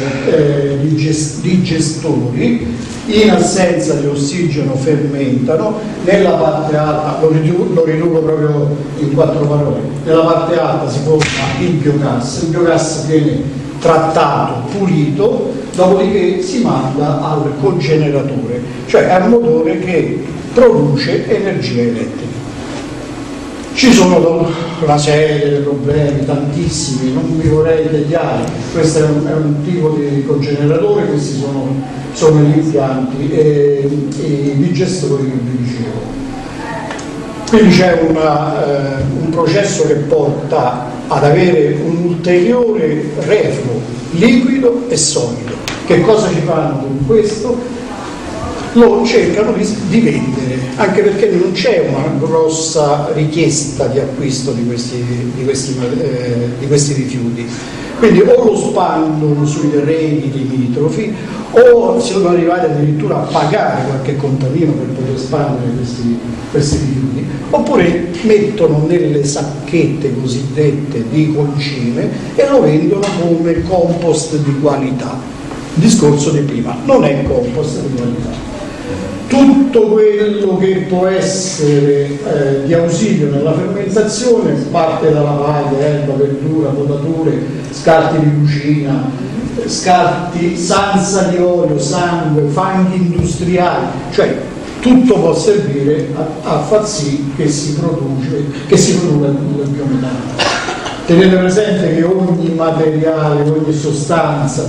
digestori, in assenza di ossigeno fermentano, nella parte alta, lo riduco proprio in 4 parole, nella parte alta si forma il biogas viene trattato, pulito, dopodiché si manda al cogeneratore, cioè al motore che produce energia elettrica. Ci sono una serie di problemi, tantissimi, non vi vorrei dettagliare, questo è un tipo di cogeneratore, questi sono gli impianti e i digestori che vi dicevo. Quindi c'è un processo che porta ad avere un ulteriore refluo liquido e solido. Che cosa ci fanno con questo? Lo cercano di vendere, anche perché non c'è una grossa richiesta di acquisto di questi rifiuti. Quindi o lo spandono sui terreni limitrofi o si sono arrivati addirittura a pagare qualche contadino per poter spandere questi rifiuti, oppure mettono nelle sacchette cosiddette di concime e lo vendono come compost di qualità. Il discorso di prima, non è compost di qualità. Tutto quello che può essere di ausilio nella fermentazione parte dalla paglia, erba, verdura, potature, scarti di cucina, scarti, sansa di olio, sangue, fanghi industriali, cioè tutto può servire a far sì che si produca il biometano. Tenete presente che ogni materiale, ogni sostanza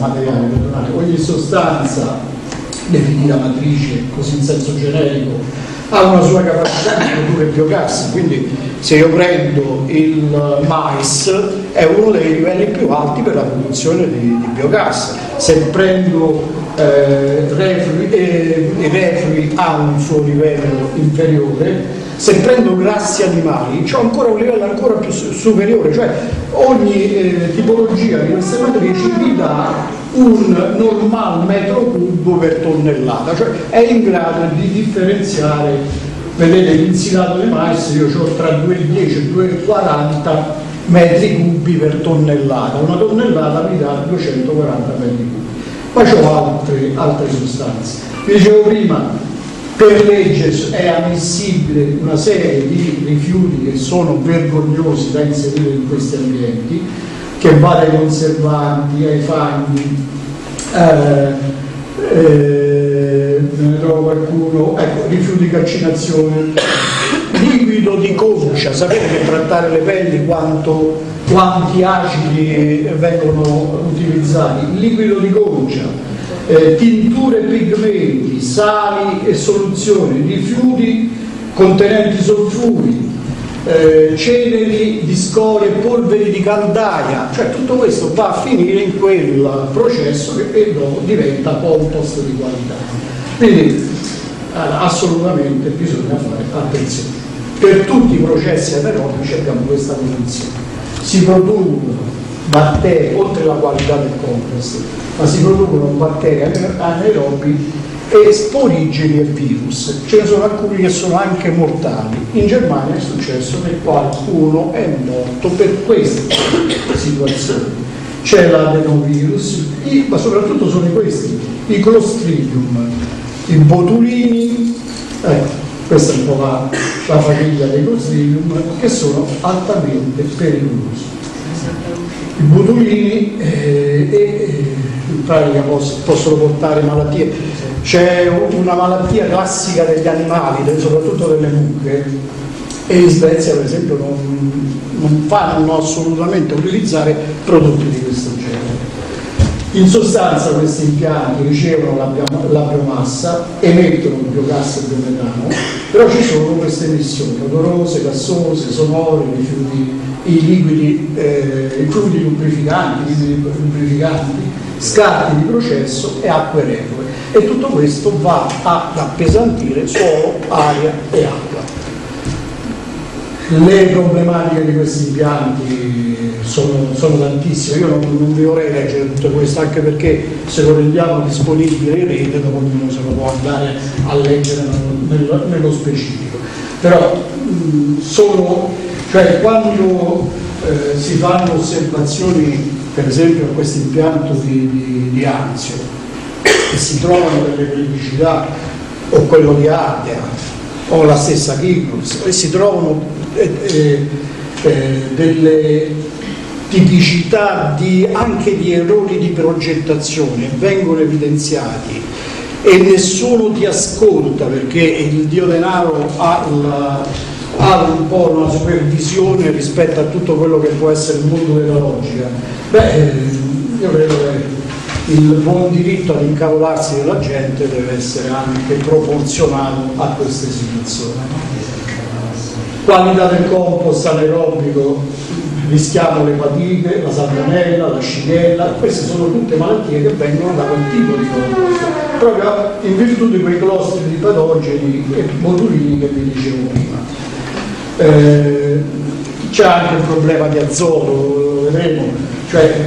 definita matrice, così in senso generico, ha una sua capacità di produrre biogas. Quindi se io prendo il mais è uno dei livelli più alti per la produzione di biogas, se prendo i reflui ha un suo livello inferiore, se prendo grassi animali c'è ancora un livello ancora più superiore, cioè ogni tipologia di queste matrici mi dà un normal metro cubo per tonnellata, cioè è in grado di differenziare. Vedete l'insilato di mais, io ho tra 2,10 e 2,40 metri cubi per tonnellata, una tonnellata mi dà 240 metri cubi, poi ho altre sostanze. Vi dicevo prima, per legge è ammissibile una serie di rifiuti che sono vergognosi da inserire in questi ambienti. che va dai conservanti ai fanghi, ne trovo qualcuno, ecco, rifiuti di calcinazione, liquido di concia. Sapete che trattare le pelli quanti acidi vengono utilizzati? Liquido di concia, tinture e pigmenti, sali e soluzioni, rifiuti contenenti solfuri, ceneri di scorie, polveri di caldaia, cioè tutto questo va a finire in quel processo che dopo diventa compost di qualità. Quindi assolutamente bisogna fare attenzione. Per tutti i processi anaerobici abbiamo questa condizione: si producono batteri, oltre alla qualità del compost, ma si producono batteri anaerobi e sporigeni e virus. Ce ne sono alcuni che sono anche mortali. In Germania è successo che qualcuno è morto per queste situazioni. C'è l'adenovirus, ma soprattutto sono questi, i Clostridium, i botulini, questa è un po' la famiglia dei Clostridium, che sono altamente pericolosi. I botulini in pratica possono portare malattie. C'è una malattia classica degli animali, soprattutto delle mucche, e in Svezia per esempio non fanno assolutamente utilizzare prodotti di questo genere. In sostanza questi impianti ricevono la biomassa, emettono biogas e biometano, però ci sono queste emissioni odorose, gassose, sonore, i liquidi, i fluidi lubrificanti, scarti di processo e acque reflue, e tutto questo va ad appesantire suolo, aria e acqua. Le problematiche di questi impianti sono tantissime. Io non vi vorrei leggere tutto questo, anche perché se lo rendiamo disponibile in rete dopo ognuno se lo può andare a leggere nello specifico. Però quando si fanno osservazioni, per esempio a questo impianto di Anzio, e si trovano delle criticità, o quello di Ardea o la stessa Kignus, e si trovano delle tipicità anche di errori di progettazione, vengono evidenziati e nessuno ti ascolta, perché il dio denaro ha un po' una supervisione rispetto a tutto quello che può essere il mondo della logica. Io credo che il buon diritto ad incavolarsi della gente deve essere anche proporzionato a queste situazioni. Qualità del compost anaerobico: rischiamo l'epatite, la salmonella, la shigella. Queste sono tutte malattie che vengono da quel tipo di compost, proprio in virtù di quei cluster di patogeni e botulini che vi dicevo prima. C'è anche un problema di azoto, lo vedremo, cioè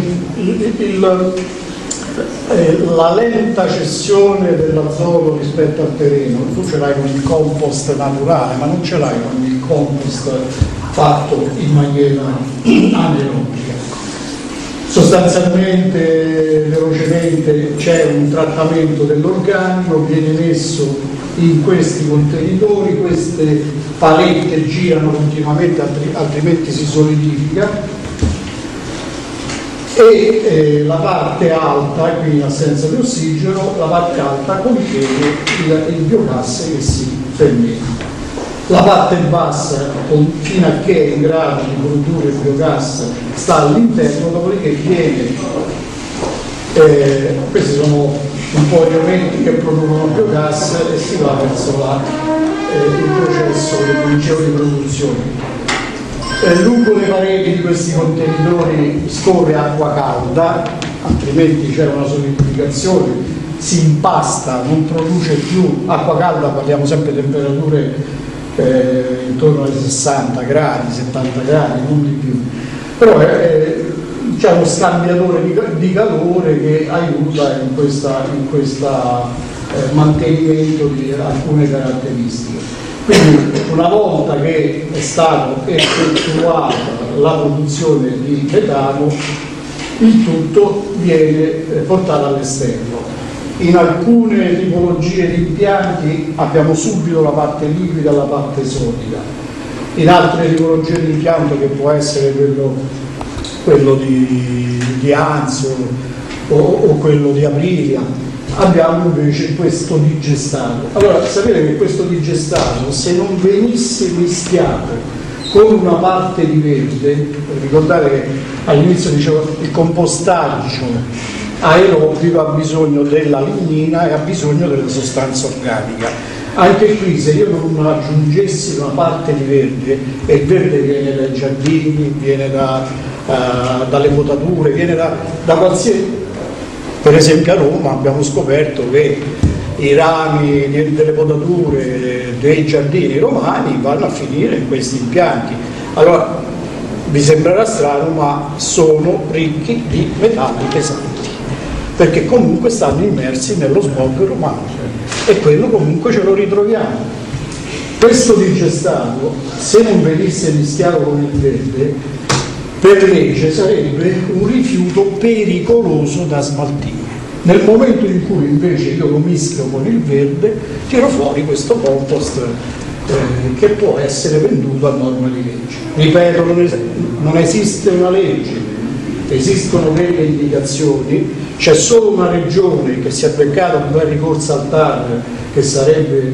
la lenta cessione dell'azoto rispetto al terreno. Tu ce l'hai con il compost naturale, ma non ce l'hai con il compost fatto in maniera anaerobica. Sostanzialmente, velocemente, c'è un trattamento dell'organico, viene messo in questi contenitori, queste palette girano continuamente, altrimenti si solidifica, e la parte alta, quindi in assenza di ossigeno, la parte alta contiene il biogas che si fermenta. La parte bassa, fino a che è in grado di produrre il biogas, sta all'interno, dopodiché viene, questi sono un po' di elementi che producono biogas, e si va verso il processo che dicevo di produzione. Lungo le pareti di questi contenitori scorre acqua calda, altrimenti c'è una solidificazione, si impasta, non produce più acqua calda. Parliamo sempre di temperature intorno ai 60 gradi, 70 gradi, non di più, però c'è uno scambiatore di calore che aiuta in questo mantenimento di alcune caratteristiche. Quindi una volta che è stata effettuata la produzione di metano, il tutto viene portato all'esterno. In alcune tipologie di impianti abbiamo subito la parte liquida e la parte solida. In altre tipologie di impianto, che può essere quello quello di Anzio o quello di Aprilia, abbiamo invece questo digestato. Allora sapete che questo digestato, se non venisse mischiato con una parte di verde, ricordate che all'inizio dicevo il compostaggio aerobico ha bisogno della lignina e ha bisogno della sostanza organica. Anche qui, se io non aggiungessi una parte di verde, e il verde viene dai giardini, viene dalle potature, viene da qualsiasi... Per esempio a Roma abbiamo scoperto che i rami delle potature dei giardini romani vanno a finire in questi impianti. Allora vi sembrerà strano, ma sono ricchi di metalli pesanti, perché comunque stanno immersi nello smog romano, e quello comunque ce lo ritroviamo. Questo digestato, se non venisse mischiato con il verde, per legge sarebbe un rifiuto pericoloso da smaltire. Nel momento in cui invece io lo mischio con il verde, tiro fuori questo compost che può essere venduto a norma di legge. Ripeto, non esiste una legge, esistono delle indicazioni. C'è solo una regione che si è beccata un bel ricorso al TAR, che sarebbe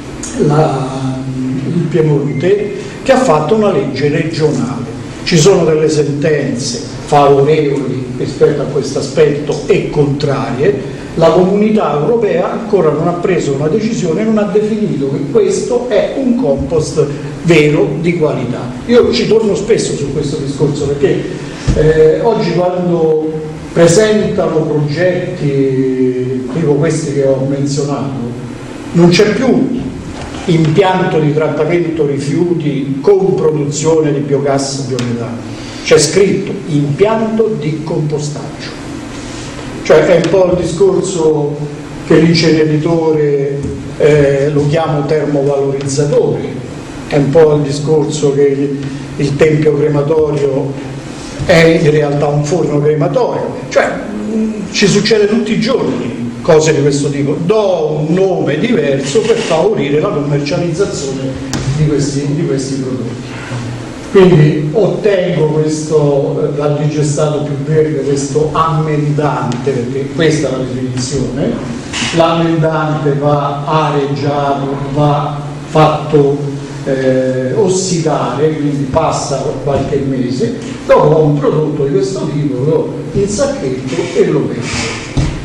il Piemonte, che ha fatto una legge regionale. Ci sono delle sentenze favorevoli rispetto a questo aspetto e contrarie. La comunità europea ancora non ha preso una decisione, non ha definito che questo è un compost vero di qualità. Io ci torno spesso su questo discorso, perché oggi quando presentano progetti tipo questi che ho menzionato, non c'è più impianto di trattamento rifiuti con produzione di biogas biometano, c'è scritto impianto di compostaggio. Cioè è un po' il discorso che l'inceneritore lo chiamo termovalorizzatore, è un po' il discorso che il tempio crematorio è in realtà un forno crematorio. Cioè ci succede tutti i giorni cose di questo tipo. Do un nome diverso per favorire la commercializzazione di questi prodotti. Quindi ottengo questo dal digestato più verde, questo ammendante, perché questa è la definizione. L'ammendante va areggiato, va fatto ossidare, quindi passa qualche mese, dopo ho un prodotto di questo tipo, lo insacchetto e lo vendo.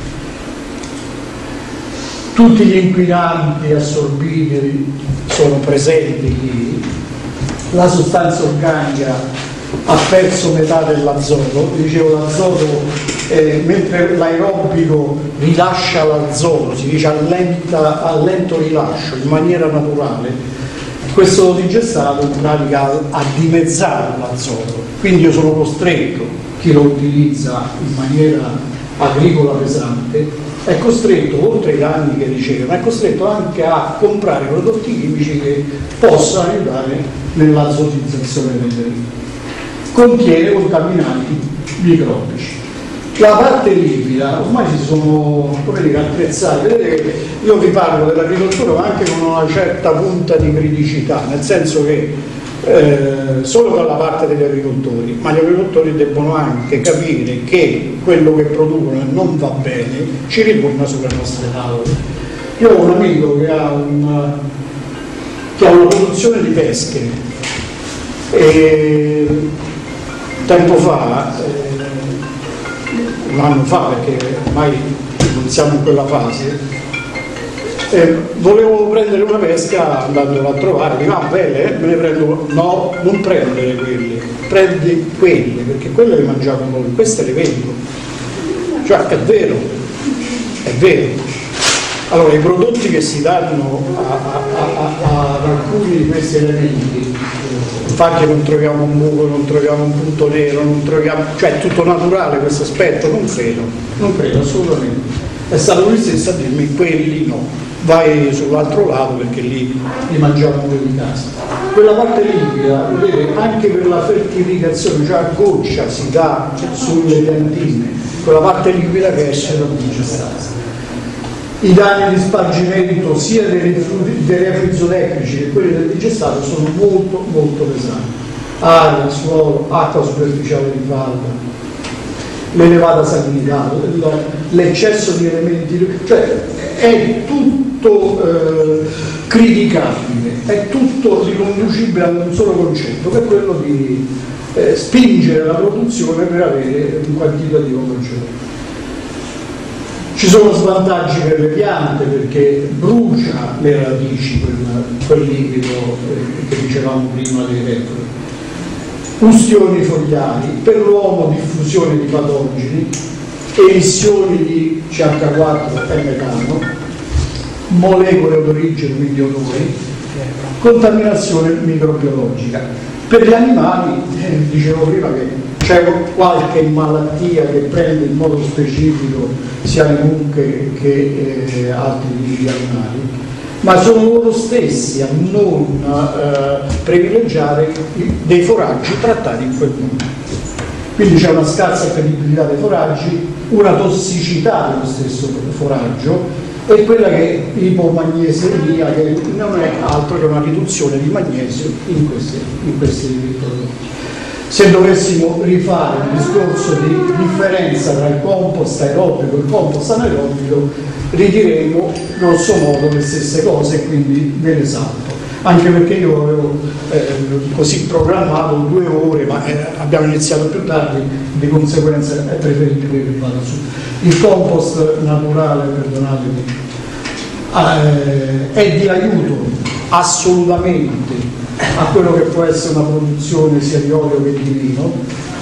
Tutti gli inquinanti assorbiti sono presenti lì, la sostanza organica ha perso metà dell'azoto. Dicevo, l'azoto, mentre l'aerobico rilascia l'azoto, si dice a lento rilascio, in maniera naturale, questo digestato in pratica ha dimezzato l'azoto, quindi io sono costretto, chi lo utilizza in maniera agricola pesante, è costretto, oltre ai danni che riceve, è costretto anche a comprare prodotti chimici che possano aiutare nell'azotizzazione del territorio. Contiene contaminanti microbici. La parte liquida, ormai si sono, come dire, attrezzati. Vedete che io vi parlo dell'agricoltura ma anche con una certa punta di criticità, nel senso che solo dalla parte degli agricoltori, ma gli agricoltori debbono anche capire che quello che producono non va bene ci ritorna sulle nostre tavole. Io ho un amico che ha una produzione di pesche e tempo fa, un anno fa, perché ormai non siamo in quella fase, volevo prendere una pesca andandola a trovare, dico belle, me ne prendo, no, non prendere quelle, prendi quelle, perché quelle le mangiamo noi, queste le vendo. Cioè è vero. Allora i prodotti che si danno ad alcuni di questi elementi, infatti non troviamo un buco, non troviamo un punto nero, non troviamo, cioè è tutto naturale questo aspetto, non credo assolutamente. È stato lui stesso a dirmi quelli no. Vai sull'altro lato perché lì li mangiamo noi in casa. Quella parte liquida, vedete, anche per la fertilizazione, cioè a goccia si dà sulle piantine, quella parte liquida che esce dal digestato. I danni di spargimento sia dei reflui zootecnici che quelli del digestato sono molto molto pesanti. aria, suolo, acqua superficiale di falda, l'elevata salinità, l'eccesso di elementi, cioè è tutto criticabile, è tutto riconducibile a un solo concetto, che è quello di spingere la produzione per avere un quantitativo maggiore. Ci sono svantaggi per le piante perché brucia le radici quel liquido che dicevamo prima dei retro. Ustioni fogliari, per l'uomo diffusione di patogeni, emissioni di CH4 e metano, molecole d'origine, quindi odori, contaminazione microbiologica. Per gli animali, dicevo prima che c'è qualche malattia che prende in modo specifico sia le mucche che altri tipi di animali, ma sono loro stessi a non privilegiare dei foraggi trattati in quel modo. Quindi c'è una scarsa credibilità dei foraggi, una tossicità dello stesso foraggio e quella che è ipomagnesemia, che non è altro che una riduzione di magnesio in questi prodotti. Se dovessimo rifare un discorso di differenza tra il compost aerobico e il compost anaerobico, ridiremo grosso modo le stesse cose e quindi ve le salto. Anche perché io avevo così programmato 2 ore, ma abbiamo iniziato più tardi, di conseguenza è preferibile che vada su. Il compost naturale, perdonatemi, è di aiuto assolutamente a quello che può essere una produzione sia di olio che di vino.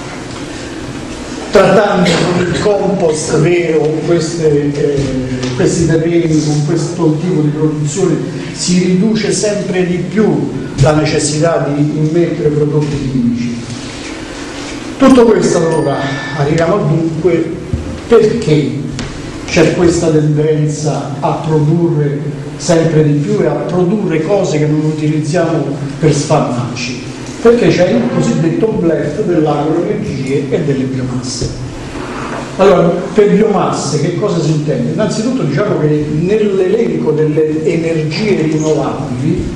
Trattando con il compost vero questi terreni, con questo tipo di produzione, si riduce sempre di più la necessità di immettere prodotti chimici. Tutto questo allora arriviamo al dunque: perché c'è questa tendenza a produrre sempre di più e a produrre cose che non utilizziamo per sfarmarci? Perché c'è il cosiddetto blef dell'agroenergie e delle biomasse. Allora, per biomasse che cosa si intende? Innanzitutto diciamo che nell'elenco delle energie rinnovabili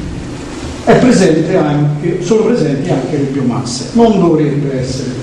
sono presenti anche le biomasse. Non dovrebbe essere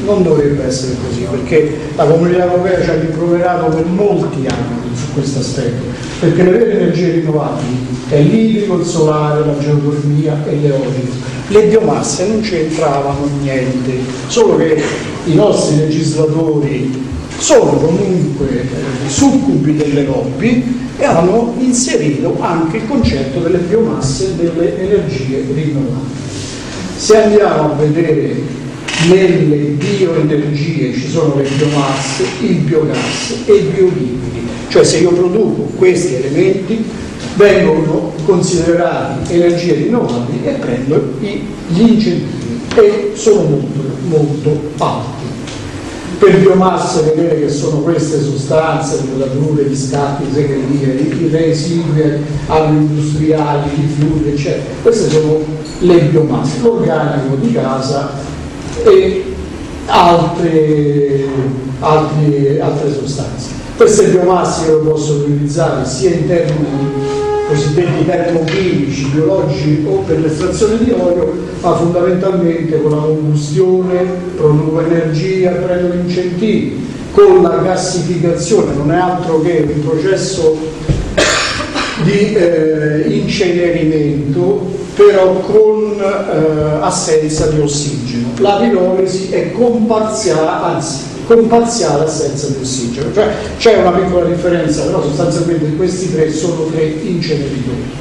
così, perché la Comunità Europea ci ha rimproverato per molti anni su questo aspetto, perché le vere energie rinnovabili è l'idrico, il solare, la geotermia e l'eolico. Le biomasse non c'entravano niente, solo che i nostri legislatori sono comunque succubi delle lobby e hanno inserito anche il concetto delle biomasse e delle energie rinnovabili. Se andiamo a vedere nelle bioenergie ci sono le biomasse, il biogas e i bioliquidi, cioè se io produco questi elementi vengono considerati energie rinnovabili e prendo gli incentivi e sono molto molto alti. Per biomasse vedere che sono queste sostanze, le potature, gli scatti, le segreterie, i residui agroindustriali, i rifiuti, eccetera. Queste sono le biomasse, l'organico di casa e altre sostanze. Queste biomasse io le posso utilizzare sia in termini cosiddetti termochimici, biologici o per l'estrazione di olio, ma fondamentalmente con la combustione produco energia, prendo gli incentivi, con la gassificazione non è altro che un processo di incenerimento, però con assenza di ossigeno. La pirolisi è con parziale assenza di ossigeno, cioè c'è una piccola differenza, però sostanzialmente questi 3 sono 3 inceneritori.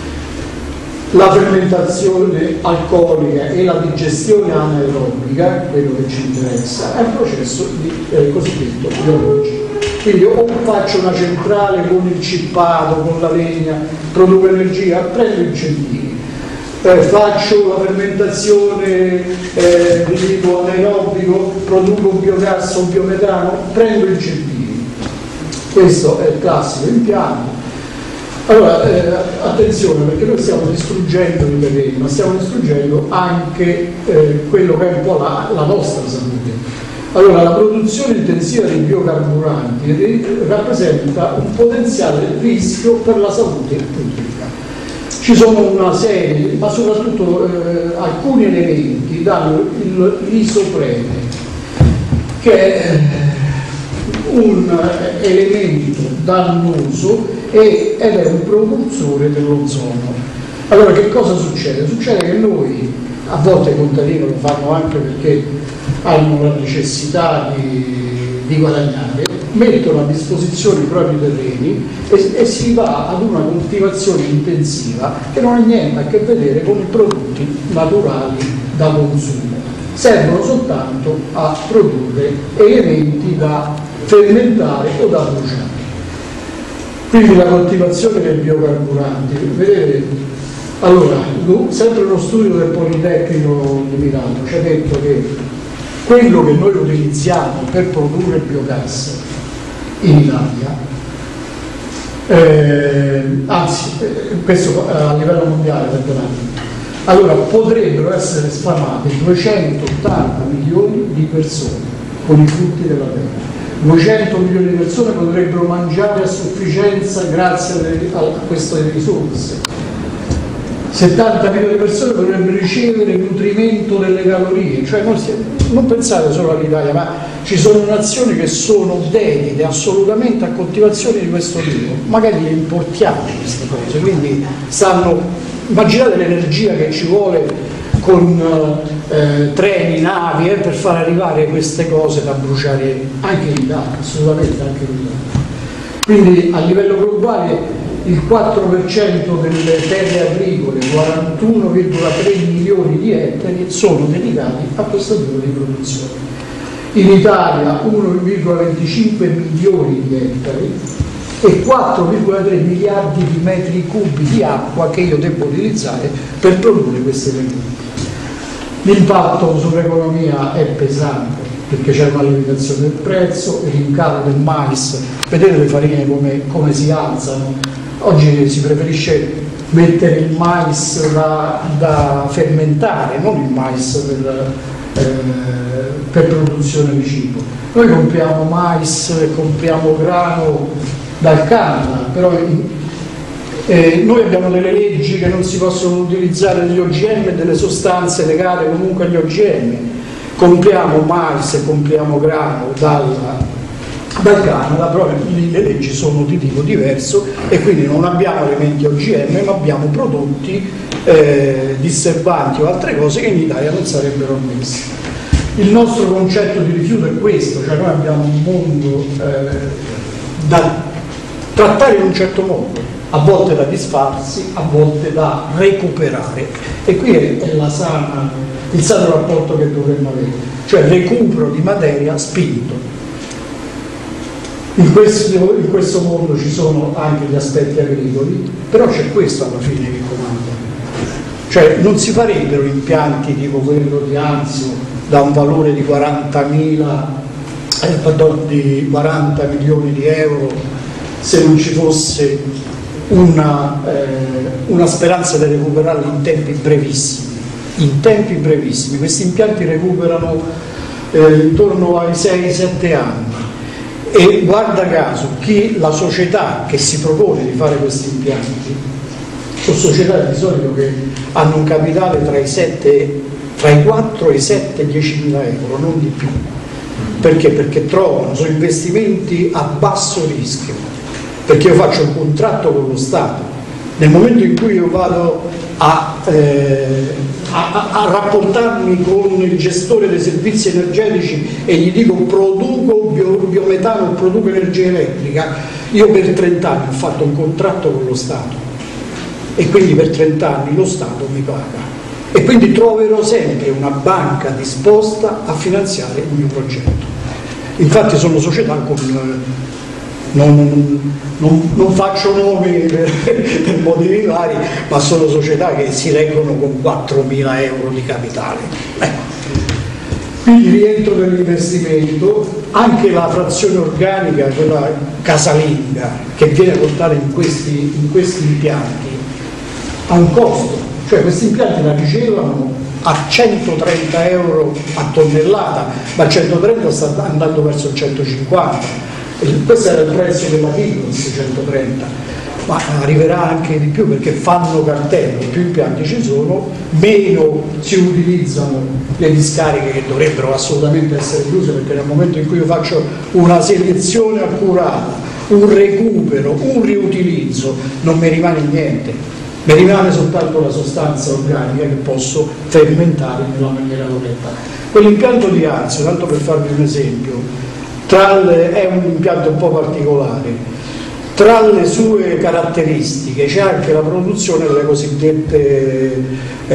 La fermentazione alcolica e la digestione anaerobica, quello che ci interessa, è un processo cosiddetto biologico. Quindi o faccio una centrale con il cippato, con la legna, produco energia, prendo incentivi. Faccio la fermentazione di tipo anaerobico, produco biogas o biometano, prendo incentivi. Questo è il classico impianto. Allora, attenzione, perché noi stiamo distruggendo i terreni, ma stiamo distruggendo anche quello che è un po' la nostra salute. Allora, la produzione intensiva di biocarburanti rappresenta un potenziale rischio per la salute pubblica. Ci sono una serie, ma soprattutto alcuni elementi danno l'isoprene, che è un elemento dannoso ed è un propulsore dell'ozono. Allora che cosa succede? Succede che noi, a volte i contadini lo fanno anche perché hanno la necessità di guadagnare, mettono a disposizione i propri terreni e si va ad una coltivazione intensiva che non ha niente a che vedere con i prodotti naturali da consumo, servono soltanto a produrre elementi da fermentare o da bruciare. Quindi la coltivazione dei biocarburanti, vedete, allora, sempre uno studio del Politecnico di Milano ci ha detto che quello che noi utilizziamo per produrre il biogas in Italia, questo a livello mondiale, perdonate, allora potrebbero essere sfamate 280 milioni di persone con i frutti della terra. 200 milioni di persone potrebbero mangiare a sufficienza grazie a queste risorse. 70 milioni di persone potrebbero ricevere il nutrimento delle calorie, cioè non pensate solo all'Italia, ma ci sono nazioni che sono dedite assolutamente a coltivazioni di questo tipo, magari le importiamo queste cose, quindi immaginate l'energia che ci vuole con treni, navi per far arrivare queste cose da bruciare anche in Italia, assolutamente anche in Italia. Quindi a livello globale il 4% delle terre agricole, 41,3 milioni di ettari, sono dedicati a questo tipo di produzione. In Italia 1,25 milioni di ettari e 4,3 miliardi di metri cubi di acqua che io devo utilizzare per produrre questi elementi. L'impatto sull'economia è pesante perché c'è una lievitazione del prezzo, il rincaro del mais, vedete le farine come si alzano. Oggi si preferisce mettere il mais da fermentare, non il mais per produzione di cibo. Noi compriamo mais, compriamo grano dal Canada, però noi abbiamo delle leggi che non si possono utilizzare degli OGM e delle sostanze legate comunque agli OGM. Compriamo mais e compriamo grano dal Canada, però le leggi sono di tipo diverso e quindi non abbiamo elementi OGM, ma abbiamo prodotti disturbanti o altre cose che in Italia non sarebbero ammessi. Il nostro concetto di rifiuto è questo, cioè noi abbiamo un mondo da trattare in un certo modo, a volte da disfarsi, a volte da recuperare, e qui è il sano rapporto che dovremmo avere, cioè recupero di materia spinto. In questo mondo ci sono anche gli aspetti agricoli, però c'è questo alla fine che comanda. Cioè non si farebbero impianti tipo quello di Anzio da un valore di 40 milioni di euro se non ci fosse una speranza di recuperarli in tempi brevissimi. In tempi brevissimi. Questi impianti recuperano intorno ai 6-7 anni. E guarda caso, la società che si propone di fare questi impianti sono società di solito che hanno un capitale tra i 4 e i 10 mila euro, non di più. Perché? Perché sono investimenti a basso rischio, perché io faccio un contratto con lo Stato. Nel momento in cui io vado a rapportarmi con il gestore dei servizi energetici e gli dico produco biometano o produco energia elettrica, io per 30 anni ho fatto un contratto con lo Stato e quindi per 30 anni lo Stato mi paga e quindi troverò sempre una banca disposta a finanziare il mio progetto. Infatti sono società con non faccio nomi per motivi vari, ma sono società che si reggono con 4.000 euro di capitale. Quindi rientro dell'investimento, anche la frazione organica, quella casalinga che viene portata in questi impianti, ha un costo, cioè questi impianti la ricevono a 130 euro a tonnellata, ma il 130 sta andando verso il 150. Questo era il prezzo della Kikos, 130. ma arriverà anche di più, perché fanno cartello, più impianti ci sono, meno si utilizzano le discariche che dovrebbero assolutamente essere chiuse, perché nel momento in cui io faccio una selezione accurata, un recupero, un riutilizzo, non mi rimane niente, mi rimane soltanto la sostanza organica che posso fermentare nella maniera corretta. Quell'impianto di Anzio, tanto per farvi un esempio, è un impianto un po' particolare. Tra le sue caratteristiche c'è anche la produzione delle cosiddette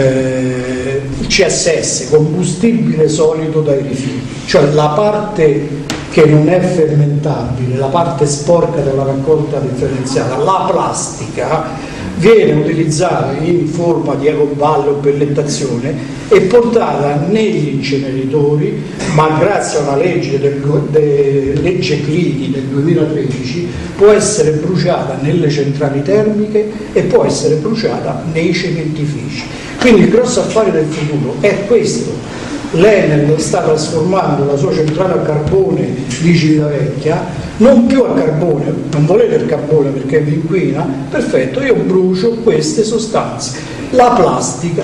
CSS, combustibile solido dai rifiuti, cioè la parte che non è fermentabile, la parte sporca della raccolta differenziata, la plastica, viene utilizzata in forma di ecoballe o pellettazione e portata negli inceneritori, ma grazie a una legge legge Clini del 2013 può essere bruciata nelle centrali termiche e può essere bruciata nei cementifici. Quindi il grosso affare del futuro è questo. L'Enel sta trasformando la sua centrale a carbone di Civitavecchia non più a carbone, non volete il carbone perché vi inquina, perfetto, io brucio queste sostanze, la plastica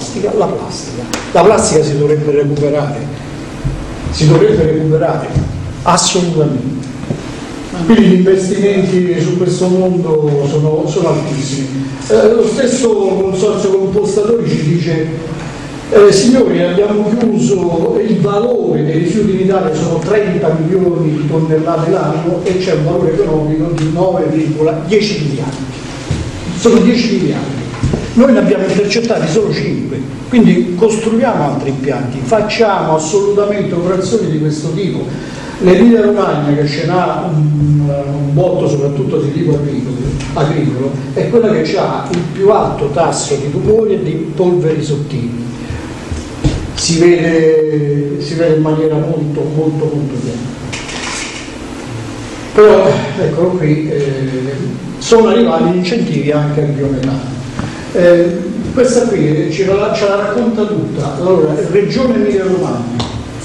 si dovrebbe recuperare assolutamente. Quindi gli investimenti su questo mondo sono altissimi. Lo stesso consorzio compostatori ci dice signori, abbiamo chiuso, il valore dei rifiuti in Italia sono 30 milioni di tonnellate l'anno e c'è un valore economico di 9,10 miliardi. Sono 10 miliardi. Noi ne abbiamo intercettati solo 5, quindi costruiamo altri impianti, facciamo assolutamente operazioni di questo tipo. L'Emilia Romagna, che ce n'ha un botto soprattutto di tipo agricolo, è quella che ha il più alto tasso di tumori e di polveri sottili. Si vede in maniera molto chiara. Però eccolo qui, sono arrivati gli incentivi anche al biometano. Questa qui ce la racconta tutta. Allora, Regione Emilia Romagna,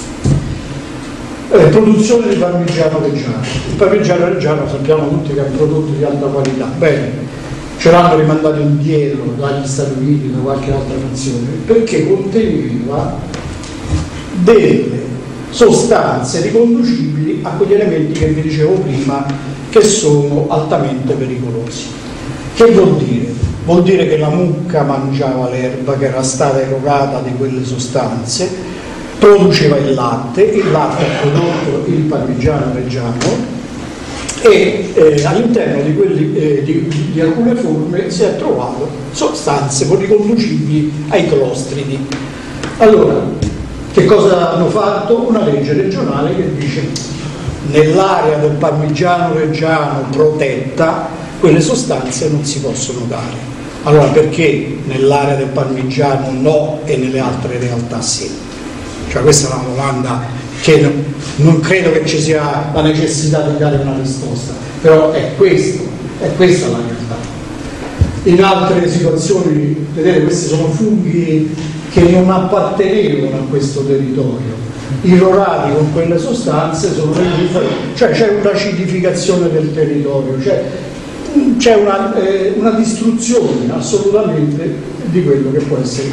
produzione di parmigiano reggiano. Il parmigiano reggiano sappiamo tutti che è un prodotto di alta qualità. Bene, ce l'hanno rimandato indietro dagli Stati Uniti, da qualche altra nazione, perché conteneva delle sostanze riconducibili a quegli elementi che vi dicevo prima, che sono altamente pericolosi. Che vuol dire? Vuol dire che la mucca mangiava l'erba che era stata erogata di quelle sostanze, produceva il latte ha prodotto il parmigiano reggiano e all'interno di alcune forme si è trovato sostanze riconducibili ai clostridi. Allora, che cosa hanno fatto? Una legge regionale che dice nell'area del parmigiano reggiano protetta quelle sostanze non si possono dare. Allora perché nell'area del parmigiano no e nelle altre realtà sì? Cioè questa è una domanda che non credo che ci sia la necessità di dare una risposta, però è questa la realtà. In altre situazioni, vedete, questi sono funghi che non appartenevano a questo territorio, irrorati con quelle sostanze sono cioè c'è un'acidificazione del territorio, c'è una distruzione assolutamente di quello che può essere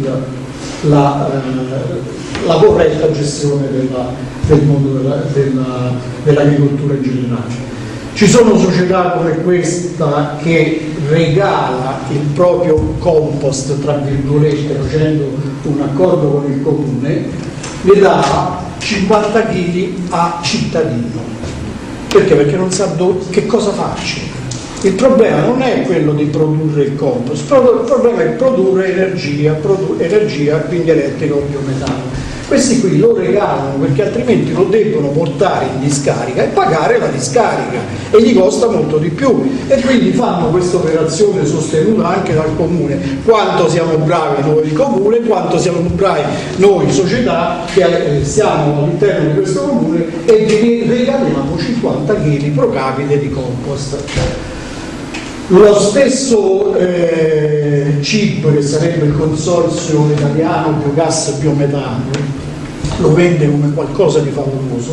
la corretta gestione del mondo dell'agricoltura in generale. Ci sono società come questa che regala il proprio compost, tra virgolette, facendo un accordo con il comune, ne dà 50 kg a cittadino. Perché? Perché non sa che cosa faccio. Il problema non è quello di produrre il compost, il problema è produrre energia, quindi elettrica o biometano. Questi qui lo regalano perché altrimenti lo debbono portare in discarica e pagare la discarica e gli costa molto di più e quindi fanno questa operazione sostenuta anche dal comune. Quanto siamo bravi noi di comune, quanto siamo bravi noi società che stiamo all'interno di questo comune e vi regaliamo 50 kg pro capite di compost. Lo stesso CIP, che sarebbe il Consorzio Italiano Biogas Biometano, lo vende come qualcosa di favoloso,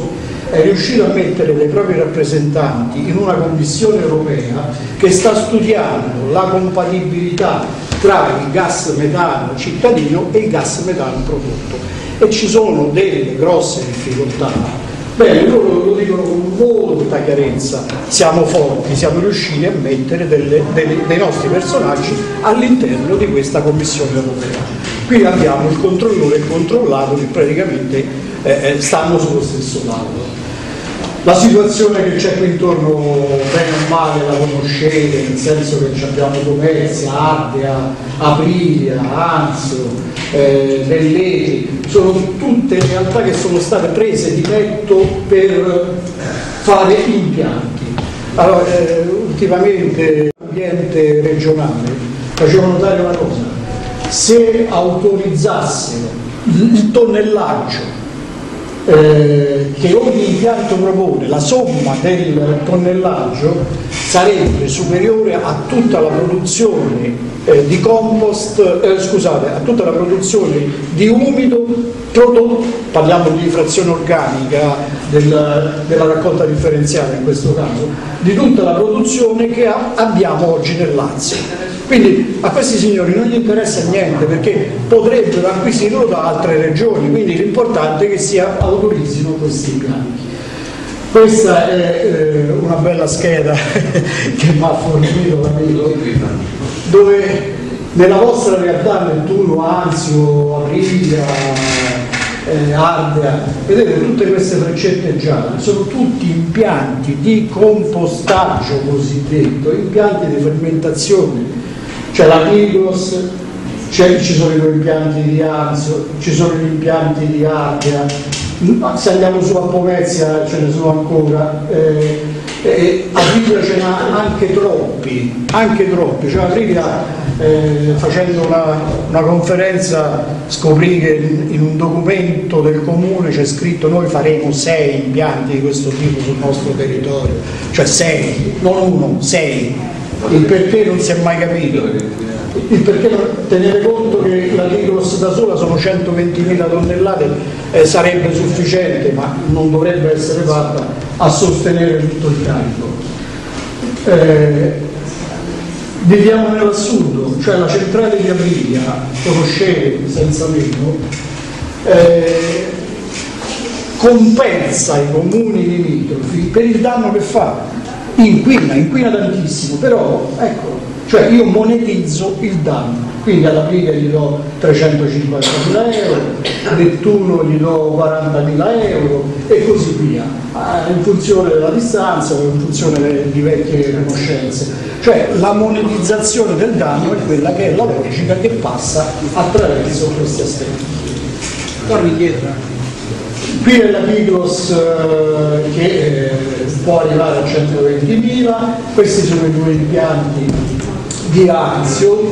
è riuscito a mettere dei propri rappresentanti in una commissione europea che sta studiando la compatibilità tra il gas metano cittadino e il gas metano prodotto, e ci sono delle grosse difficoltà. Bene, loro lo dicono con molta chiarezza: siamo forti, siamo riusciti a mettere dei nostri personaggi all'interno di questa Commissione europea. Qui abbiamo il controllore e il controllato che praticamente stanno sullo stesso tavolo. La situazione che c'è qui intorno, bene o male, la conoscete, nel senso che abbiamo Pomezia, Ardea, Aprilia, Anzio, Belleti, sono tutte realtà che sono state prese di petto per fare impianti. Allora, ultimamente l'ambiente regionale faceva notare una cosa: se autorizzassero il tonnellaggio che ogni impianto propone, la somma del tonnellaggio sarebbe superiore a tutta la produzione di compost, a tutta la produzione di umido prodotto, parliamo di frazione organica della raccolta differenziata in questo caso, di tutta la produzione che abbiamo oggi nel Lazio. Quindi a questi signori non gli interessa niente, perché potrebbero acquisirlo da altre regioni, quindi l'importante è che si autorizzino questi impianti. Questa è una bella scheda che mi ha fornito l'amico, dove nella vostra realtà, Nettuno, Anzio, Aprilia, Ardea, vedete tutte queste freccette gialle, sono tutti impianti di compostaggio cosiddetto, impianti di fermentazione. C'è la Migros, ci sono i due impianti di Anzio, ci sono gli impianti di Ardea, se andiamo su a Pomezia ce ne sono ancora, a Aprilia ce n'ha anche troppi, cioè Aprilia facendo una conferenza scoprì che in un documento del comune c'è scritto: noi faremo 6 impianti di questo tipo sul nostro territorio, cioè 6, non 1, 6. Il perché non si è mai capito, il perché tenere conto che la Migros da sola sono 120.000 tonnellate, sarebbe sufficiente, ma non dovrebbe essere fatta a sostenere tutto il carico. Viviamo nell'assurdo, cioè la centrale di Aprilia, conoscete senza meno, compensa i comuni limitrofi per il danno che fa. Inquina tantissimo, però ecco, cioè io monetizzo il danno, quindi alla Aprilia gli do 350.000 euro, a Nettuno gli do 40.000 euro e così via, in funzione della distanza o in funzione di vecchie conoscenze. Cioè la monetizzazione del danno è quella che è la logica che passa attraverso questi aspetti. Torni indietro. Qui è la Migros che può arrivare a 120.000, questi sono i due impianti di Anzio,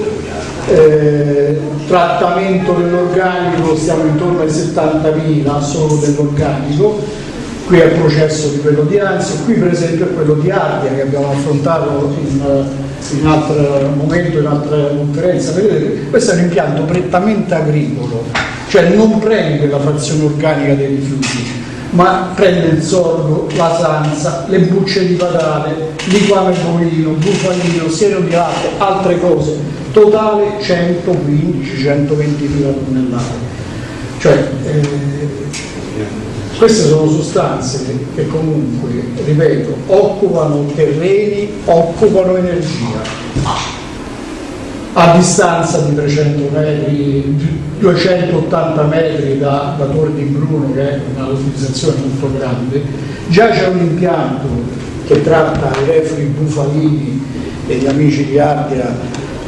trattamento dell'organico stiamo intorno ai 70.000 solo dell'organico, qui è il processo di quello di Anzio, qui per esempio è quello di Ardea che abbiamo affrontato in altro momento, in altra conferenza. Vedete, questo è un impianto prettamente agricolo, cioè non prende la frazione organica dei rifiuti, ma prende il sorgo, la sanza, le bucce di patate, liquame bovino, bufalino, siero di latte, altre cose, totale 115-120.000 tonnellate. Cioè, queste sono sostanze che comunque, ripeto, occupano terreni, occupano energia. A distanza di 300 metri, 280 metri da Tor di Bruno, che è una localizzazione molto grande, già c'è un impianto che tratta i reflui bufalini e gli amici di Ardea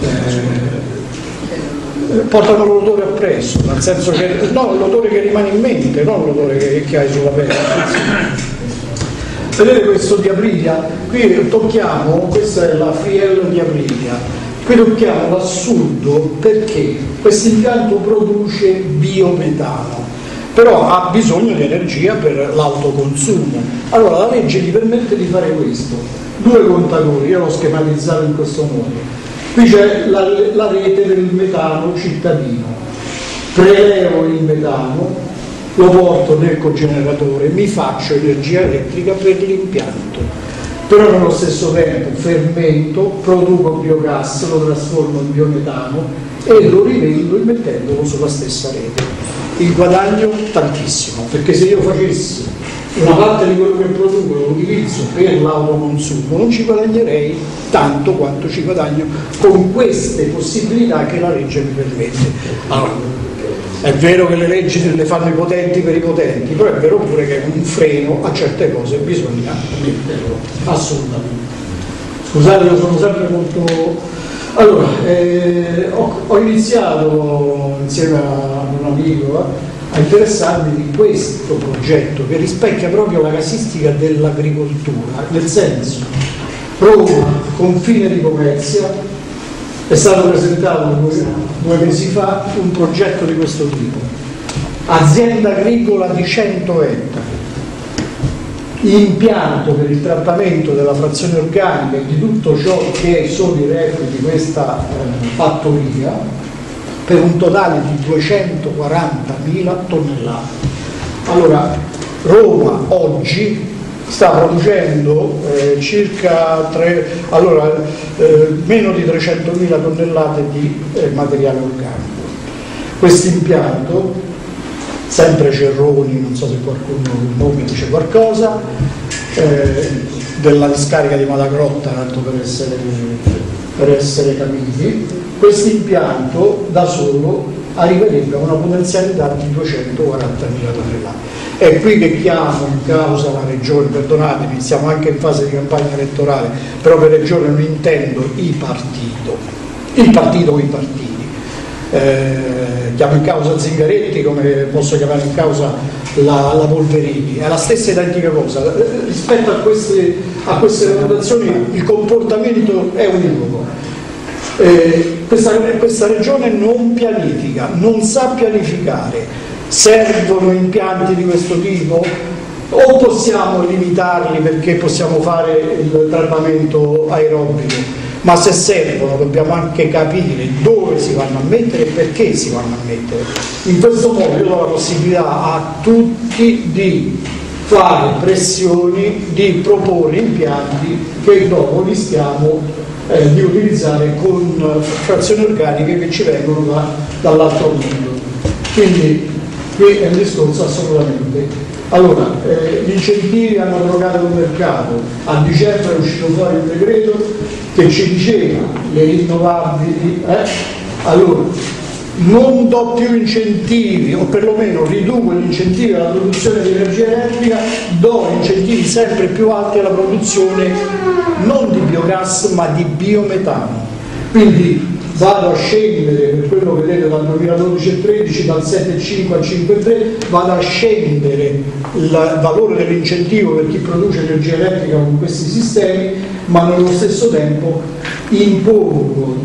portano l'odore appresso, nel senso che no, l'odore che rimane in mente, non l'odore che hai sulla pelle. Vedete questo di Aprilia? Qui tocchiamo, questa è la Friel di Aprilia. Qui tocchiamo l'assurdo perché questo impianto produce biometano, però ha bisogno di energia per l'autoconsumo. Allora la legge gli permette di fare questo. 2 contatori, io l'ho schematizzato in questo modo. Qui c'è la rete del metano cittadino. Prelevo il metano, lo porto nel cogeneratore, mi faccio energia elettrica per l'impianto, però nello stesso tempo fermento, produco biogas, lo trasformo in biometano e lo rivendo immettendolo sulla stessa rete. Il guadagno tantissimo, perché se io facessi una parte di quello che produco lo utilizzo per l'autoconsumo, non ci guadagnerei tanto quanto ci guadagno con queste possibilità che la legge mi permette. Allora, è vero che le leggi le fanno i potenti per i potenti, però è vero pure che un freno a certe cose bisogna metterlo, assolutamente. Scusate, io sono sempre molto... Allora, ho iniziato insieme a un amico a interessarmi di questo progetto che rispecchia proprio la casistica dell'agricoltura, nel senso, Roma, confine di Pomezia, è stato presentato 2 mesi fa un progetto di questo tipo, azienda agricola di 100 ettari, impianto per il trattamento della frazione organica e di tutto ciò che sono i reflui di questa fattoria, per un totale di 240.000 tonnellate. Allora, Roma oggi sta producendo meno di 300.000 tonnellate di materiale organico. Questo impianto, sempre Cerroni, non so se qualcuno il nome dice qualcosa, della discarica di Malagrotta, tanto per essere capiti, questo impianto da solo arriverebbe a una potenzialità di 240.000 tonnellate. È qui che chiamo in causa la regione, perdonatemi, siamo anche in fase di campagna elettorale, però per regione non intendo il partito o i partiti. Chiamo in causa Zingaretti come posso chiamare in causa la Polverini, è la stessa identica cosa. Rispetto a queste valutazioni il comportamento è univoco. Questa regione non pianifica, non sa pianificare. Servono impianti di questo tipo o possiamo limitarli perché possiamo fare il trattamento aerobico, ma se servono dobbiamo anche capire dove si vanno a mettere e perché si vanno a mettere. In questo modo io do la possibilità a tutti di fare pressioni, di proporre impianti che dopo rischiamo di utilizzare con frazioni organiche che ci vengono dall'altro mondo. Quindi qui è un discorso assolutamente. Allora, gli incentivi hanno drogato il mercato. A dicembre è uscito fuori un decreto che ci diceva le rinnovabili, allora non do più incentivi, o perlomeno riduco gli incentivi alla produzione di energia elettrica, do incentivi sempre più alti alla produzione non di biogas ma di biometano. Quindi vado a scendere, per quello che vedete dal 2012 al 13, dal 7,5 al 5,3, vado a scendere il valore dell'incentivo per chi produce energia elettrica con questi sistemi, ma nello stesso tempo impongo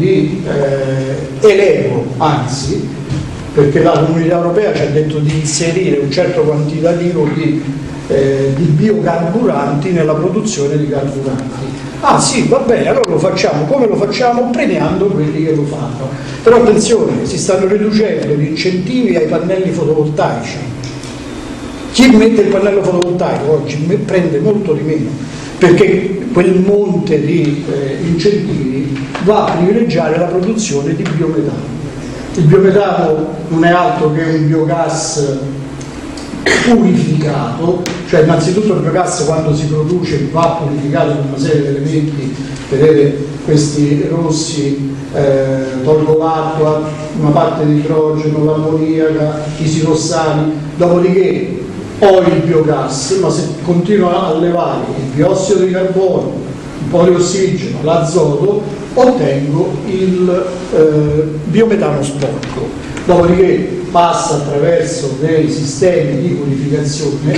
elevo, anzi, perché la Comunità Europea ci ha detto di inserire un certo quantitativo di biocarburanti nella produzione di carburanti. Ah sì, va bene, allora lo facciamo. Come lo facciamo? Premiando quelli che lo fanno. Però attenzione, si stanno riducendo gli incentivi ai pannelli fotovoltaici. Chi mette il pannello fotovoltaico oggi prende molto di meno, perché quel monte di incentivi va a privilegiare la produzione di biometano. Il biometano non è altro che un biogas purificato, cioè innanzitutto il biogas quando si produce va purificato con una serie di elementi, vedete questi rossi, tolgo l'acqua, una parte di idrogeno, l'ammoniaca, i sirossani, dopodiché ho il biogas, ma se continuo a levare il biossido di carbonio, un po' di ossigeno, l'azoto, ottengo il biometano sporco, dopodiché passa attraverso dei sistemi di purificazione,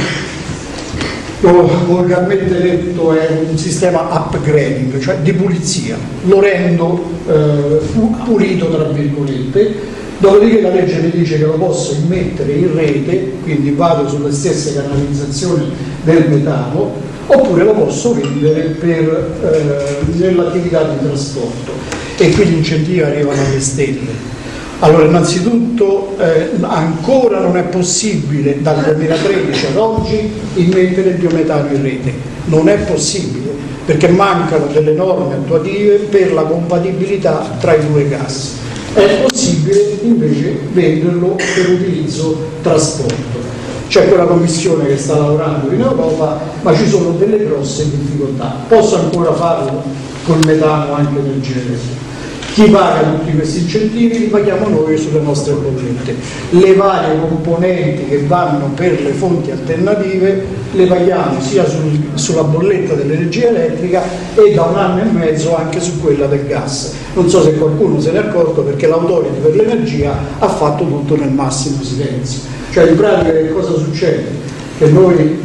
volgarmente detto è un sistema upgrading, cioè di pulizia, lo rendo pulito tra virgolette, dopodiché la legge mi dice che lo posso immettere in rete, quindi vado sulle stesse canalizzazioni del metano, oppure lo posso vendere nell'attività di trasporto, e qui gli incentivi arrivano alle stelle. Allora, innanzitutto ancora non è possibile dal 2013 ad oggi immettere il biometano in rete, non è possibile perché mancano delle norme attuative per la compatibilità tra i due gas. È possibile invece venderlo per utilizzo trasporto. C'è quella commissione che sta lavorando in Europa, ma ci sono delle grosse difficoltà. Posso ancora farlo col metano anche nel GLS. Chi paga tutti questi incentivi li paghiamo noi sulle nostre bollette. Le varie componenti che vanno per le fonti alternative le paghiamo sia sulla bolletta dell'energia elettrica e da 1 anno e mezzo anche su quella del gas. Non so se qualcuno se ne è accorto perché l'Autorità per l'Energia ha fatto tutto nel massimo silenzio. Cioè in pratica che cosa succede? Che noi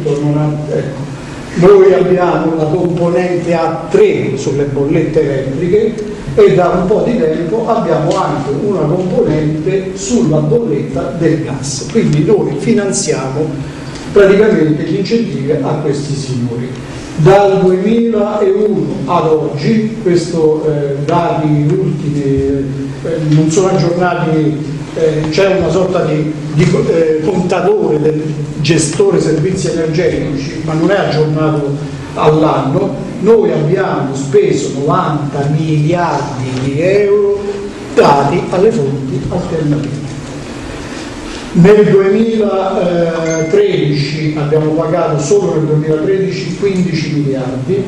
abbiamo la componente A3 sulle bollette elettriche e da un po' di tempo abbiamo anche una componente sulla bolletta del gas, quindi noi finanziamo praticamente gli incentivi a questi signori. Dal 2001 ad oggi, questo dati ultimi non sono aggiornati, c'è una sorta di contatore del gestore servizi energetici, ma non è aggiornato all'anno. Noi abbiamo speso 90 miliardi di euro dati alle fonti alternative. Nel 2013 abbiamo pagato solo nel 2013 15 miliardi,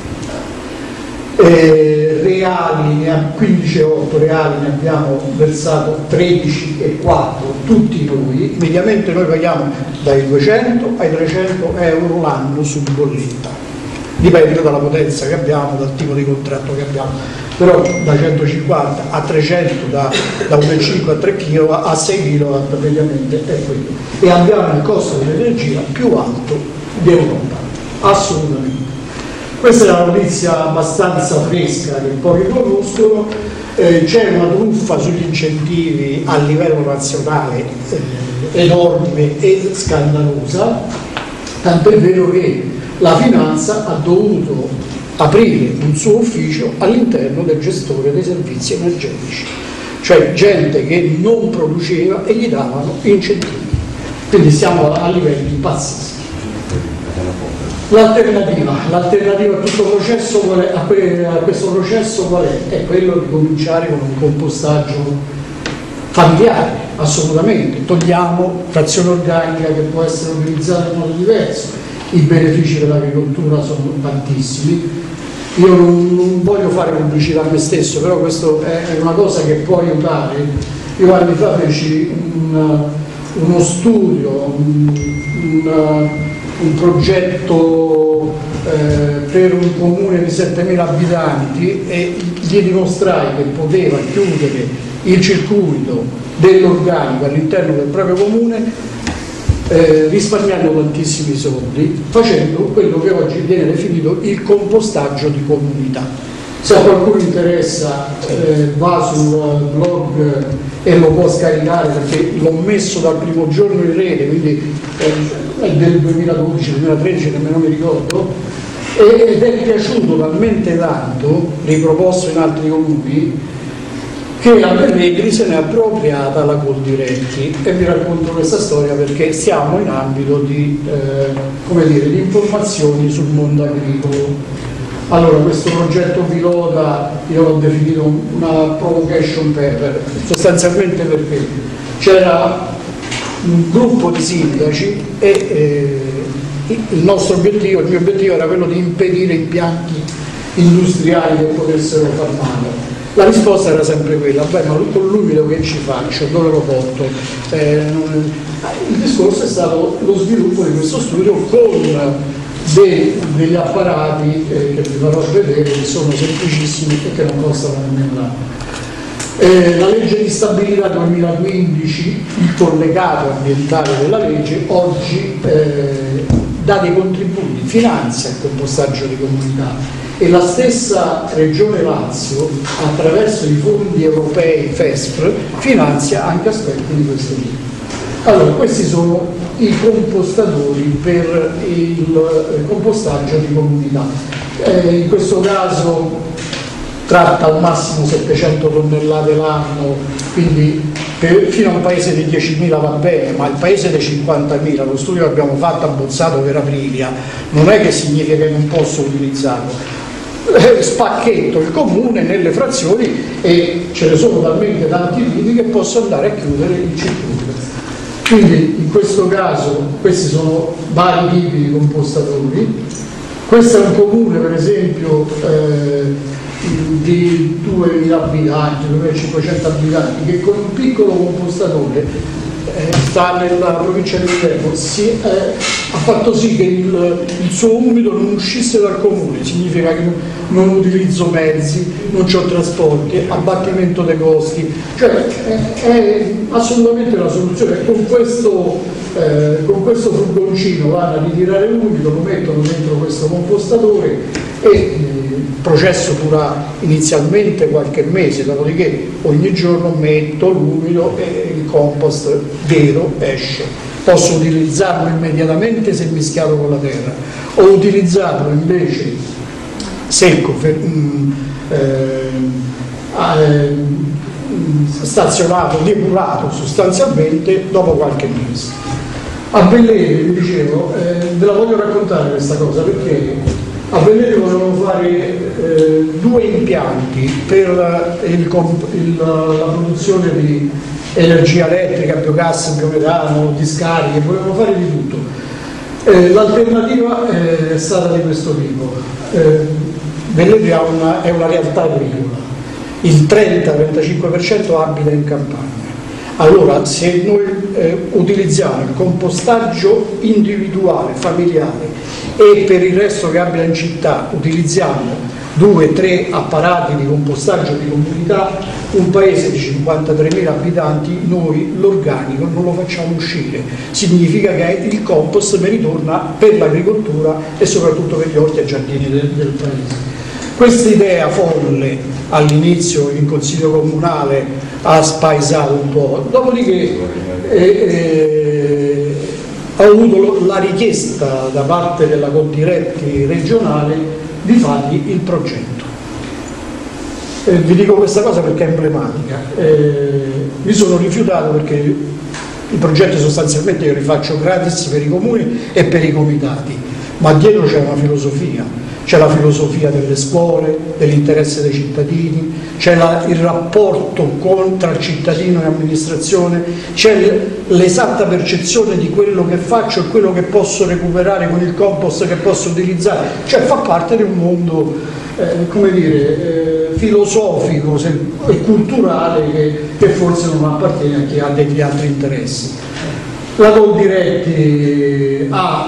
reali, 15,8 reali ne abbiamo versato 13,4 tutti noi, mediamente noi paghiamo dai 200 ai 300 euro l'anno su bolletta. Dipende dalla potenza che abbiamo, dal tipo di contratto che abbiamo, però da 150 a 300, da 1,5 a 3 kW a 6 kW mediamente è quello. E abbiamo il costo dell'energia più alto d'Europa, assolutamente. Questa è una notizia abbastanza fresca che pochi conoscono. C'è una truffa sugli incentivi a livello nazionale enorme e scandalosa, tanto è vero che la Finanza ha dovuto aprire un suo ufficio all'interno del gestore dei servizi energetici, cioè gente che non produceva e gli davano incentivi. Quindi siamo a livelli pazzeschi. L'alternativa a tutto processo a questo processo qual è? È quello di cominciare con un compostaggio familiare, assolutamente. Togliamo frazione organica che può essere utilizzata in modo diverso. I benefici dell'agricoltura sono tantissimi. Io non voglio fare pubblicità a me stesso, però questo è una cosa che può aiutare. Io anni fa feci uno studio, un progetto per un comune di 7.000 abitanti e gli dimostrai che poteva chiudere il circuito dell'organico all'interno del proprio comune risparmiando tantissimi soldi, facendo quello che oggi viene definito il compostaggio di comunità. Se a qualcuno interessa va sul blog e lo può scaricare perché l'ho messo dal primo giorno in rete, quindi è del 2012-2013, nemmeno mi ricordo, ed è piaciuto talmente tanto, riproposto in altri comuni, che la Pellegrini se n'è appropriata la Coldiretti, e vi racconto questa storia perché siamo in ambito di informazioni sul mondo agricolo. Allora, questo progetto pilota io l'ho definito una provocation paper, sostanzialmente perché c'era un gruppo di sindaci e il mio obiettivo era quello di impedire imppianti industriali che potessero far male. La risposta era sempre quella: beh, ma con l'umido che ci faccio, dove lo porto? Il discorso è stato lo sviluppo di questo studio con degli apparati che vi farò vedere, che sono semplicissimi e che non costano nemmeno tanto. La legge di stabilità 2015, il collegato ambientale della legge, oggi dà dei contributi, finanzia il compostaggio di comunità. E la stessa Regione Lazio, attraverso i fondi europei FESPR, finanzia anche aspetti di questo tipo. Allora, questi sono i compostatori per il compostaggio di comunità. In questo caso tratta al massimo 700 tonnellate l'anno, quindi fino a un paese di 10.000 va bene, ma il paese dei 50.000, lo studio che abbiamo fatto a Bozzato per Aprilia, non è che significa che non posso utilizzarlo. Spacchetto il comune nelle frazioni e ce ne sono talmente tanti tipi che posso andare a chiudere il circuito. Quindi in questo caso questi sono vari tipi di compostatori. Questo è un comune per esempio di 2.000 abitanti, 2.500 abitanti, che con un piccolo compostatore sta nella provincia di Viterbo, ha fatto sì che il suo umido non uscisse dal comune, significa che non utilizzo mezzi, non c'ho trasporti, abbattimento dei costi, cioè è assolutamente la soluzione. Con questo furgoncino vanno a ritirare l'umido, lo mettono dentro questo compostatore e il processo dura inizialmente qualche mese, dopodiché ogni giorno metto l'umido e il compost vero esce. Posso utilizzarlo immediatamente se mischiato con la terra o utilizzarlo invece secco, stazionato, depurato sostanzialmente dopo qualche mese. A Belleri, vi dicevo, ve la voglio raccontare questa cosa perché a Belleri volevano fare 2 impianti per la produzione di energia elettrica, biogas, biometano, discariche, volevano fare di tutto. L'alternativa è stata di questo tipo. Belleri è una realtà agricola, il 30-35% abita in campagna. Allora, se noi utilizziamo il compostaggio individuale, familiare, e per il resto che abita in città utilizziamo 2-3 apparati di compostaggio di comunità, un paese di 53.000 abitanti, noi l'organico non lo facciamo uscire. Significa che il compost mi ritorna per l'agricoltura e soprattutto per gli orti e giardini del paese. Questa idea folle all'inizio in consiglio comunale ha spaesato un po', dopodiché ho avuto la richiesta da parte della Coldiretti regionale di fargli il progetto. Vi dico questa cosa perché è emblematica. Mi sono rifiutato perché i progetti sostanzialmente io li faccio gratis per i comuni e per i comitati, ma dietro c'è una filosofia. C'è la filosofia delle scuole, dell'interesse dei cittadini, c'è il rapporto tra cittadino e amministrazione, c'è l'esatta percezione di quello che faccio e quello che posso recuperare con il compost che posso utilizzare, cioè fa parte di un mondo filosofico e culturale che forse non appartiene a chi ha degli altri interessi. La Coldiretti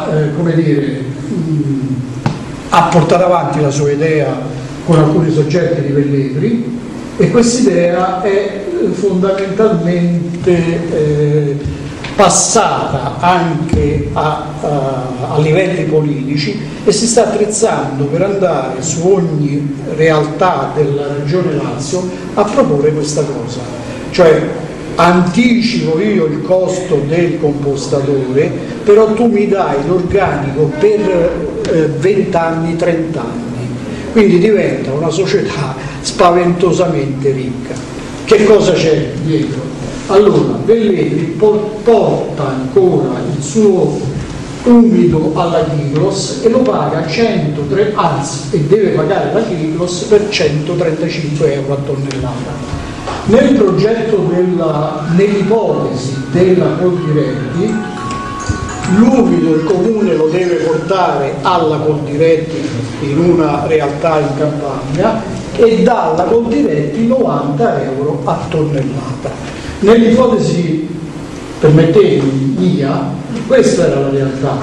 ha portato avanti la sua idea con alcuni soggetti di Velletri e quest'idea è fondamentalmente passata anche a livelli politici e si sta attrezzando per andare su ogni realtà della regione Lazio a proporre questa cosa, cioè anticipo io il costo del compostatore, però tu mi dai l'organico per 20 anni, 30 anni, quindi diventa una società spaventosamente ricca. Che cosa c'è dietro? Allora, Velletri porta ancora il suo umido alla Chiglos e lo paga e deve pagare la Chiglos per 135 euro a tonnellata. Nel progetto nell'ipotesi della Coldiretti, l'umido il comune lo deve portare alla Coldiretti in una realtà in campagna e dalla Coldiretti 90 euro a tonnellata. Nell'ipotesi, permettetemi, mia, questa era la realtà.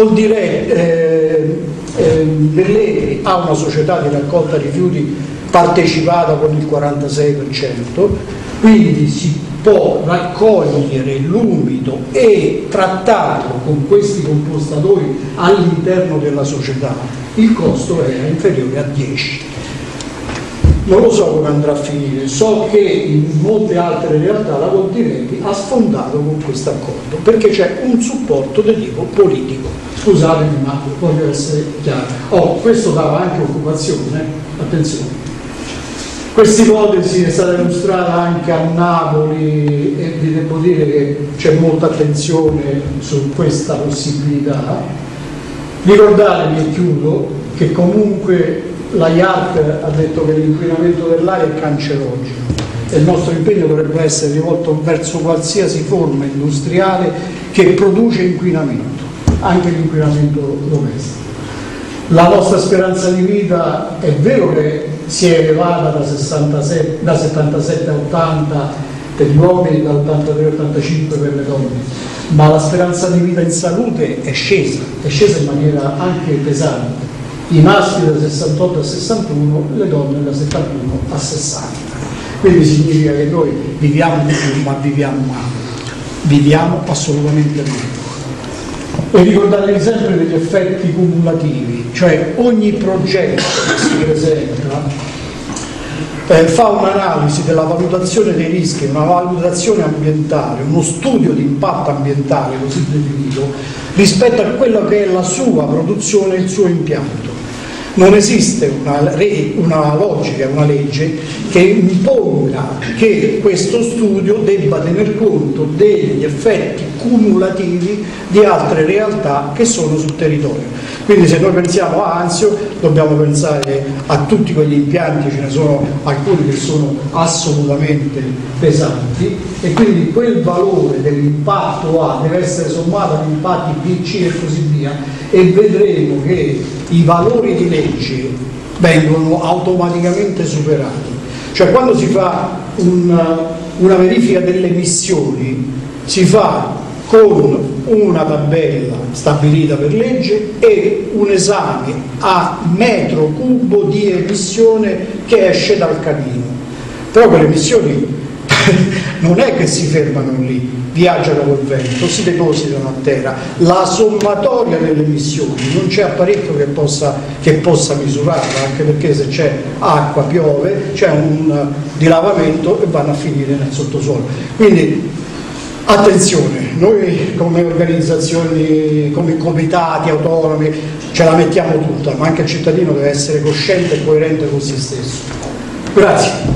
Velletri ha una società di raccolta rifiuti partecipata con il 46%, quindi si può raccogliere l'umido e trattarlo con questi compostatori all'interno della società. Il costo era inferiore a 10. Non lo so come andrà a finire, so che in molte altre realtà la Coldiretti ha sfondato con questo accordo perché c'è un supporto di tipo politico. Scusatemi, ma voglio essere chiaro. Questo dava anche occupazione, attenzione. Questa ipotesi è stata illustrata anche a Napoli e vi devo dire che c'è molta attenzione su questa possibilità. Ricordatevi, e chiudo, che comunque la IARC ha detto che l'inquinamento dell'aria è cancerogeno e il nostro impegno dovrebbe essere rivolto verso qualsiasi forma industriale che produce inquinamento, anche l'inquinamento domestico. La nostra speranza di vita è vero che si è elevata da 77 a 80 per gli uomini, da 83 a 85 per le donne, ma la speranza di vita in salute è scesa in maniera anche pesante. I maschi da 68 a 61, le donne da 71 a 60. Quindi significa che noi viviamo di più, ma viviamo male, viviamo assolutamente male. E ricordatevi sempre degli effetti cumulativi, cioè ogni progetto che si presenta fa un'analisi della valutazione dei rischi, una valutazione ambientale, uno studio di impatto ambientale così definito rispetto a quello che è la sua produzione e il suo impianto. Non esiste una logica, una legge che imponga che questo studio debba tener conto degli effetti cumulativi di altre realtà che sono sul territorio. Quindi se noi pensiamo a Anzio dobbiamo pensare a tutti quegli impianti, ce ne sono alcuni che sono assolutamente pesanti e quindi quel valore dell'impatto A deve essere sommato agli impatti B, C e così via, e vedremo che i valori di legge vengono automaticamente superati. Cioè quando si fa una verifica delle emissioni si fa con una tabella stabilita per legge e un esame a metro cubo di emissione che esce dal camino. Però quelle emissioni non è che si fermano lì, viaggiano col vento, si depositano a terra. La sommatoria delle emissioni non c'è apparecchio che possa misurarla, anche perché se c'è acqua, piove, c'è un dilavamento e vanno a finire nel sottosuolo. Quindi attenzione, noi come organizzazioni, come comitati autonomi ce la mettiamo tutta, ma anche il cittadino deve essere cosciente e coerente con se stesso. Grazie.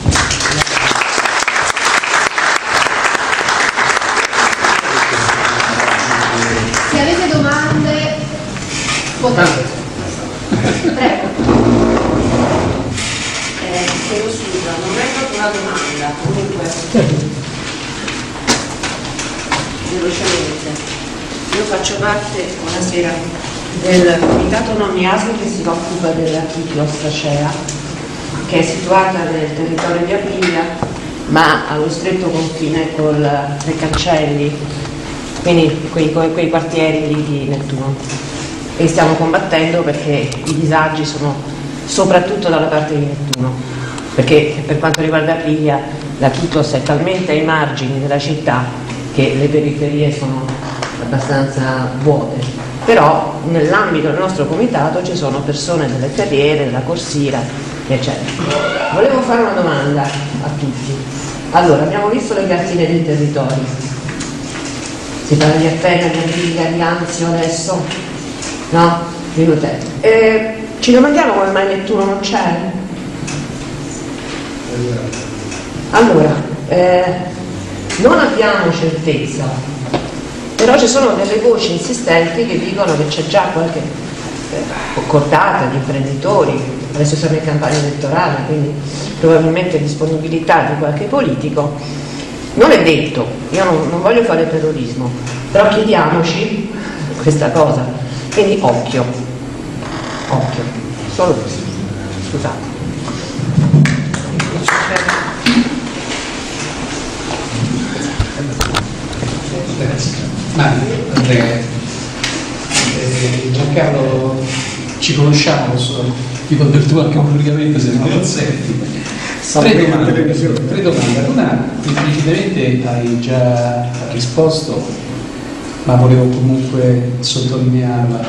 Se avete domande potete. Prego. Chiedo scusa, non è proprio una domanda, comunque velocemente. Io faccio parte, buonasera, del comitato non miasmi che si occupa della Chitostracea, che è situata nel territorio di Aprilia, ma allo stretto confine con le Cancelli, quindi quei quartieri lì di Nettuno. E stiamo combattendo perché i disagi sono soprattutto dalla parte di Nettuno, perché per quanto riguarda Aprilia la Chitos è talmente ai margini della città che le periferie sono abbastanza vuote, però nell'ambito del nostro comitato ci sono persone delle carriere, della Corsira, eccetera. Volevo fare una domanda a tutti. Allora, abbiamo visto le cartine dei territori, si parla di Appena, di Aprilia, di Anzio adesso, no? Di Lutello. Ci domandiamo come mai Nettuno non c'è? Allora, non abbiamo certezza, però ci sono delle voci insistenti che dicono che c'è già qualche cordata di imprenditori, adesso siamo in campagna elettorale, quindi probabilmente disponibilità di qualche politico. Non è detto, io non voglio fare terrorismo, però chiediamoci questa cosa, quindi occhio, solo questo, scusate. Andrea, Giancarlo, ci conosciamo, ti ho detto anche pubblicamente se non lo senti. Tre domande. Una implicitamente hai già risposto, ma volevo comunque sottolinearla.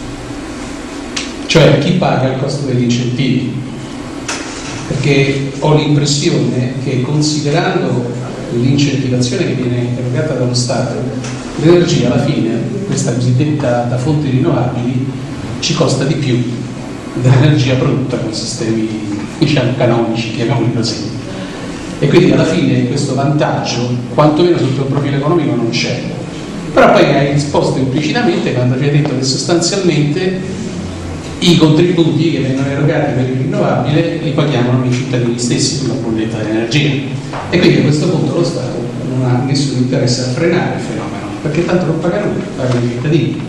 Cioè, chi paga il costo degli incentivi? Perché ho l'impressione che, considerando l'incentivazione che viene erogata dallo Stato, l'energia alla fine, questa cosiddetta da fonti rinnovabili, ci costa di più dell'energia prodotta con sistemi, diciamo, canonici, chiamiamoli così. E quindi alla fine questo vantaggio, quantomeno sotto il profilo economico, non c'è. Però poi hai risposto implicitamente quando ci hai detto che sostanzialmente i contributi che vengono erogati per il rinnovabile li paghiamo noi cittadini stessi sulla bolletta dell'energia. E quindi a questo punto lo Stato non ha nessun interesse a frenare il fenomeno, perché tanto non paga nulla, pagano i cittadini.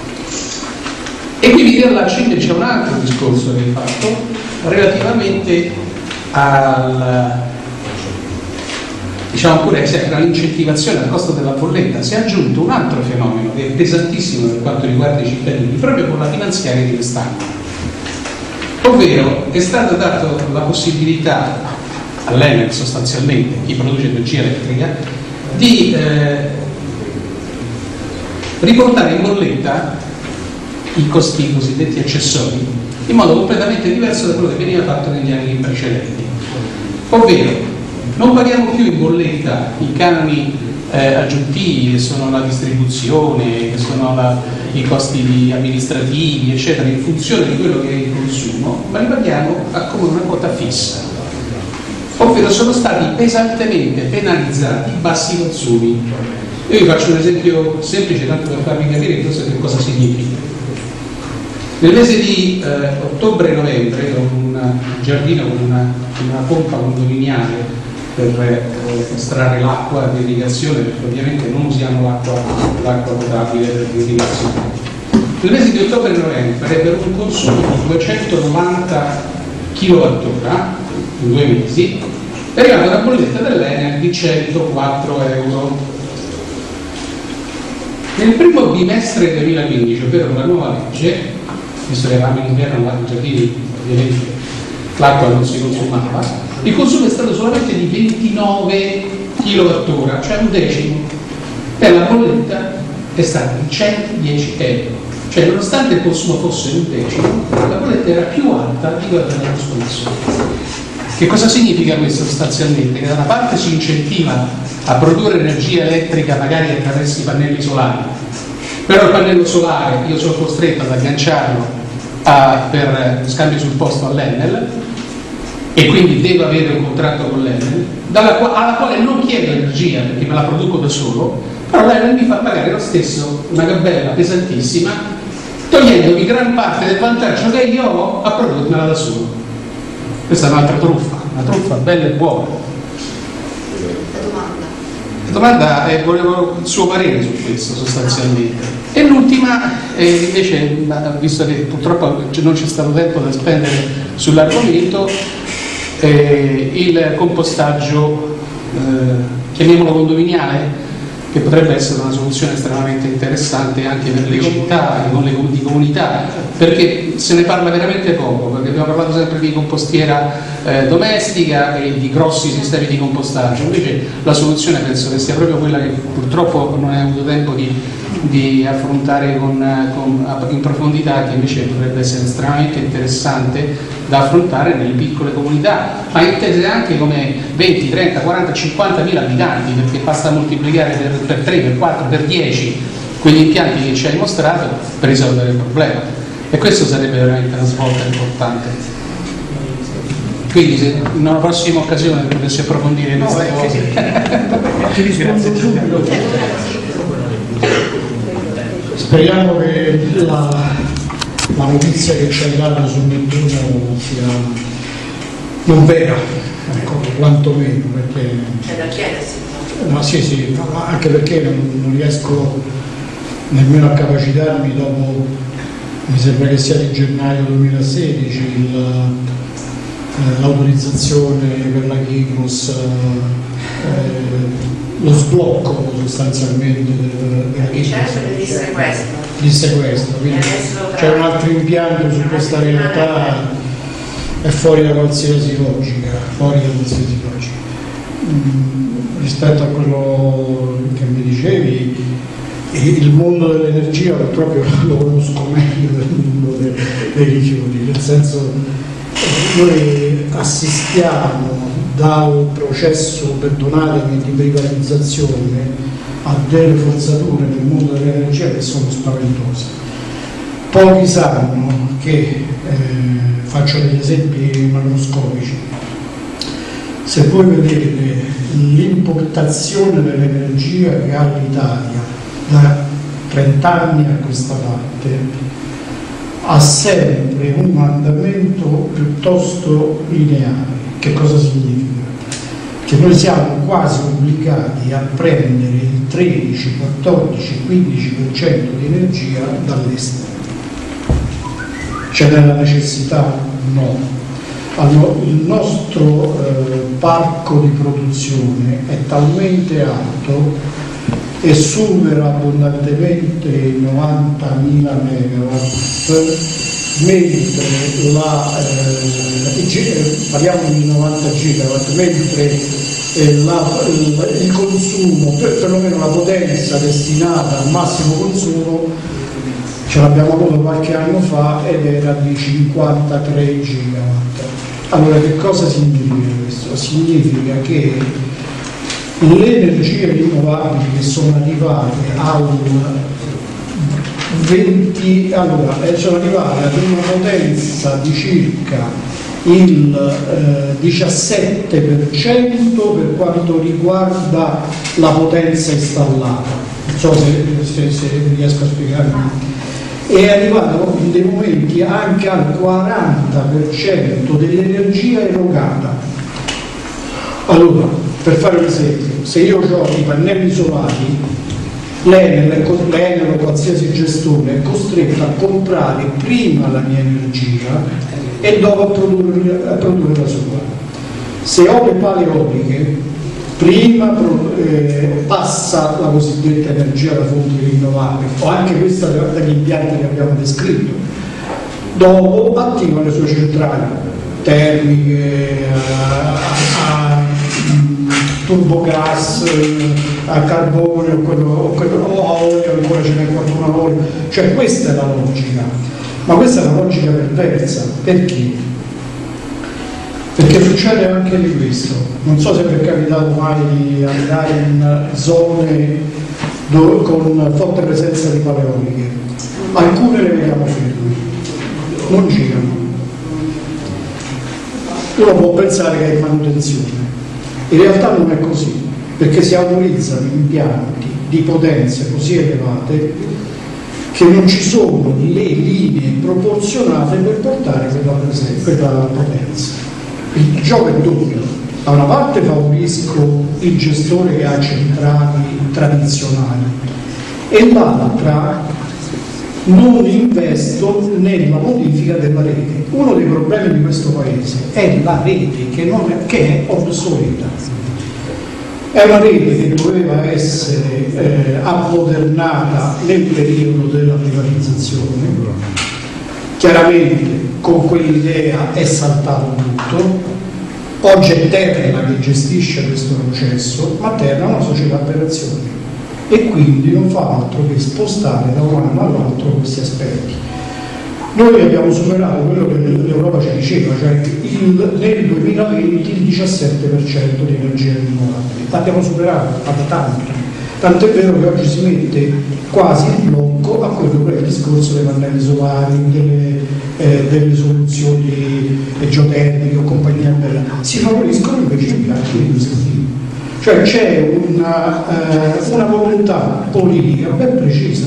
E qui mi riallaccio invece a un altro discorso che hai fatto relativamente al, diciamo pure sempre all'incentivazione al costo della bolletta. Si è aggiunto un altro fenomeno che è pesantissimo per quanto riguarda i cittadini, proprio con la finanziaria di quest'anno, ovvero è stata data la possibilità all'Enel, sostanzialmente chi produce energia elettrica, di riportare in bolletta i costi cosiddetti accessori in modo completamente diverso da quello che veniva fatto negli anni precedenti, ovvero non paghiamo più in bolletta i canoni aggiuntivi che sono la distribuzione, che sono i costi amministrativi eccetera, in funzione di quello che è il consumo, ma li paghiamo come una quota fissa, ovvero sono stati pesantemente penalizzati i bassi consumi. Io vi faccio un esempio semplice tanto per farvi capire che cosa significa. Nel mese di ottobre e novembre ho un giardino con una pompa condominiale per estrarre l'acqua di irrigazione, perché ovviamente non usiamo l'acqua potabile per l'irrigazione. Nel mese di ottobre e novembre per un consumo di 290 kWh in 2 mesi è arrivata una bolletta dell'Enel di 104 euro. Nel primo bimestre 2015, ovvero con la nuova legge, visto che eravamo in inverno in giardini, ovviamente l'acqua non si consumava, il consumo è stato solamente di 29 kWh, cioè un decimo, e la bolletta è stata di 110 euro. Cioè, nonostante il consumo fosse un decimo, la bolletta era più alta di quella della consumazione. Che cosa significa questo sostanzialmente? Che da una parte si incentiva a produrre energia elettrica magari attraverso i pannelli solari, però il pannello solare io sono costretto ad agganciarlo per scambio sul posto all'Enel e quindi devo avere un contratto con l'Enel alla quale non chiedo energia perché me la produco da solo, però l'Enel mi fa pagare lo stesso una gabella pesantissima, togliendomi gran parte del vantaggio che io ho a produrmela da solo. Questa è un'altra truffa, una truffa bella e buona. La domanda è, volevo il suo parere su questo sostanzialmente. E l'ultima, invece, visto che purtroppo non c'è stato tempo da spendere sull'argomento, il compostaggio, chiamiamolo condominiale, che potrebbe essere una soluzione estremamente interessante anche per le città, di comunità, perché se ne parla veramente poco, perché abbiamo parlato sempre di compostiera domestica e di grossi sistemi di compostaggio, invece la soluzione penso che sia proprio quella che purtroppo non hai avuto tempo di affrontare in profondità, che invece potrebbe essere estremamente interessante da affrontare nelle piccole comunità, ma intese anche come 20, 30, 40, 50 mila abitanti, perché basta moltiplicare per 3, per 4, per 10 quegli impianti che ci hai mostrato per risolvere il problema, e questo sarebbe veramente una svolta importante. Quindi se in una prossima occasione dovessi approfondire queste cose. Ti rispondo subito. Speriamo che la notizia che ci hai dato su Nettuno sia non vera, ecco, quantomeno, perché c'è da chiedersi. ma sì, anche perché non riesco nemmeno a capacitarmi dopo, mi sembra che sia di gennaio 2016 l'autorizzazione per la Chigros, lo sblocco sostanzialmente della Chigros, di sequestro, quindi c'è un altro impianto su questa realtà, è fuori da qualsiasi logica, rispetto a quello che mi dicevi. Il mondo dell'energia purtroppo lo conosco meglio del mondo dei rifiuti, nel senso noi assistiamo da un processo, perdonatemi, di privatizzazione a delle forzature nel mondo dell'energia che sono spaventose. Pochi sanno che faccio degli esempi macroscopici. Se voi vedete l'importazione dell'energia che ha l'Italia da 30 anni a questa parte, ha sempre un andamento piuttosto lineare. Che cosa significa? Che noi siamo quasi obbligati a prendere il 13, 14, 15% di energia dall'estero. Ce n'è la necessità? No. Allora, il nostro parco di produzione è talmente alto e supera abbondantemente i 90.000 megawatt, mentre parliamo di 90 gigawatt, mentre il consumo, perlomeno la potenza destinata al massimo consumo, ce l'abbiamo avuto qualche anno fa ed era di 53 gigawatt. Allora, che cosa significa questo? Significa che le energie rinnovabili che sono arrivate sono arrivate ad una potenza di circa il 17% per quanto riguarda la potenza installata. Non so se riesco a spiegarmi. È arrivato in dei momenti anche al 40% dell'energia erogata. Allora, per fare un esempio, se io ho i pannelli solari, l'Enel o qualsiasi gestore è costretto a comprare prima la mia energia e dopo a produrre la sua. Se ho le pale eoliche, prima passa la cosiddetta energia da fonti rinnovabili, o anche questa dagli impianti che abbiamo descritto, dopo attiva le sue centrali termiche, a turbogas, a carbone o a olio, ancora ce n'è qualcuno a olio. Cioè questa è la logica, ma questa è la logica perversa. Perché? Perché succede anche di questo. Non so se vi è capitato mai di andare in zone con forte presenza di pale eoliche. Alcune le vediamo ferme, non girano. Uno può pensare che è in manutenzione. In realtà non è così, perché si autorizzano impianti di potenze così elevate che non ci sono le linee proporzionate per portare quella potenza. Il gioco è doppio. Da una parte favorisco il gestore che ha centrali tradizionali e l'altra non investo nella modifica della rete. Uno dei problemi di questo paese è la rete che è obsoleta. È una rete che doveva essere ammodernata nel periodo della privatizzazione. Chiaramente con quell'idea è saltato tutto. Oggi è Terna che gestisce questo processo, ma Terna è una società per azioni e quindi non fa altro che spostare da un anno all'altro questi aspetti. Noi abbiamo superato quello che l'Europa ci diceva, cioè nel 2020 il 17% di energia rinnovabile. L'abbiamo superato da tanto, tant'è vero che oggi si mette quasi in blocco a quello che è il discorso dei pannelli solari, delle soluzioni geotermiche o compagnia bella. Si favoriscono invece i impianti di questo tipo. Cioè c'è una volontà politica ben precisa.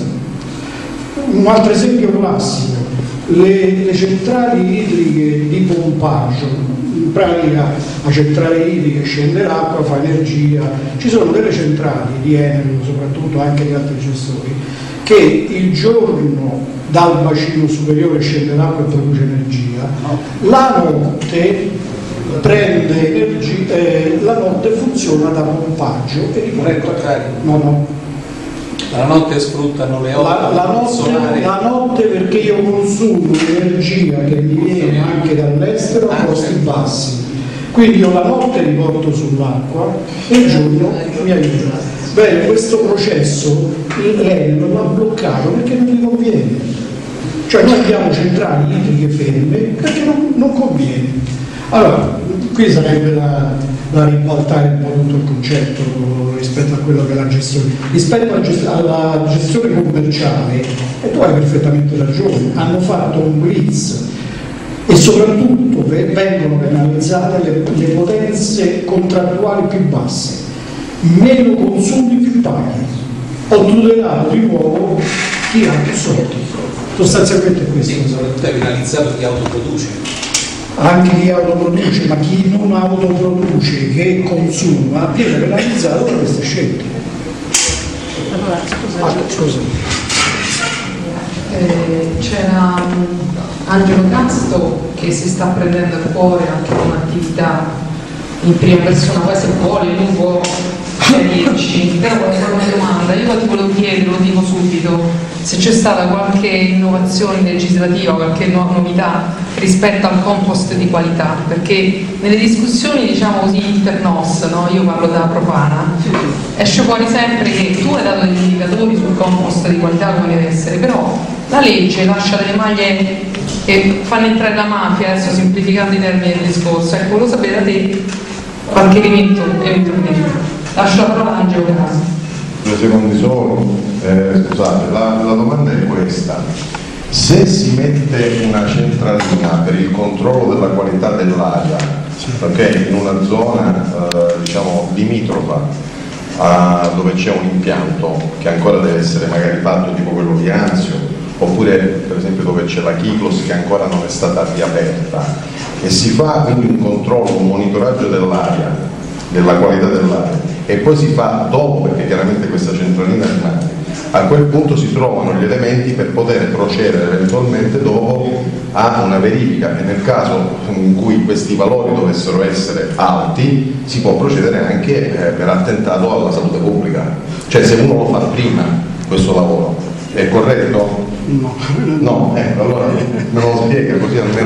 Un altro esempio classico, le centrali idriche di pompaggio. In pratica la centrale idrica scende l'acqua, fa energia. Ci sono delle centrali di Enel, soprattutto anche di altri gestori, che il giorno dal bacino superiore scende l'acqua e produce energia, la notte prende energia, la notte funziona da pompaggio e riporta. No. La notte sfruttano le ore la notte perché io consumo l'energia che mi viene anche dall'estero a costi bassi. Quindi io la notte riporto sull'acqua e il giorno mi aiuta. Bene, questo processo l'Enel l'ha bloccato perché non gli conviene. Cioè noi abbiamo centrali idriche ferme perché non conviene. Allora, qui sarebbe da ribaltare un po' tutto il concetto rispetto a quello che è la gestione. Rispetto alla gestione commerciale, e tu hai perfettamente ragione, hanno fatto un blitz e soprattutto vengono penalizzate le potenze contrattuali più basse, meno consumi più paghi. Ho tutelato di nuovo chi ha più soldi. Sostanzialmente questo. Sì, soprattutto è penalizzato chi autoproduce. Anche chi autoproduce, ma chi non autoproduce, che consuma, viene penalizzato da queste scelte. Allora, Scusa. C'era Angelo Casto che si sta prendendo a cuore anche un'attività in prima persona, poi se vuole lui può chiarirci, però volevo fare una domanda, io ti volevo chiedere, lo dico subito, se c'è stata qualche innovazione legislativa, qualche novità rispetto al compost di qualità, perché nelle discussioni diciamo così internos, no? Io parlo da profana, esce fuori sempre che tu hai dato degli indicatori sul compost di qualità come deve essere, però la legge lascia delle maglie che fanno entrare la mafia, adesso semplificando i termini del discorso, ecco, volevo sapere da te qualche elemento eventualmente. Lascio la parola a Angelo Casto. 2 secondi solo, scusate, la domanda è questa: se si mette una centralina per il controllo della qualità dell'aria, okay, in una zona diciamo limitrofa dove c'è un impianto che ancora deve essere magari fatto, tipo quello di Anzio, oppure per esempio dove c'è la Kiklos che ancora non è stata riaperta, e si fa quindi un controllo, un monitoraggio dell'aria, della qualità dell'aria, e poi si fa dopo, perché chiaramente questa centralina rimane, a quel punto si trovano gli elementi per poter procedere eventualmente dopo a una verifica, e nel caso in cui questi valori dovessero essere alti si può procedere anche per attentato alla salute pubblica. Cioè, se uno lo fa prima questo lavoro, è corretto? No. No, allora me lo spiega così almeno.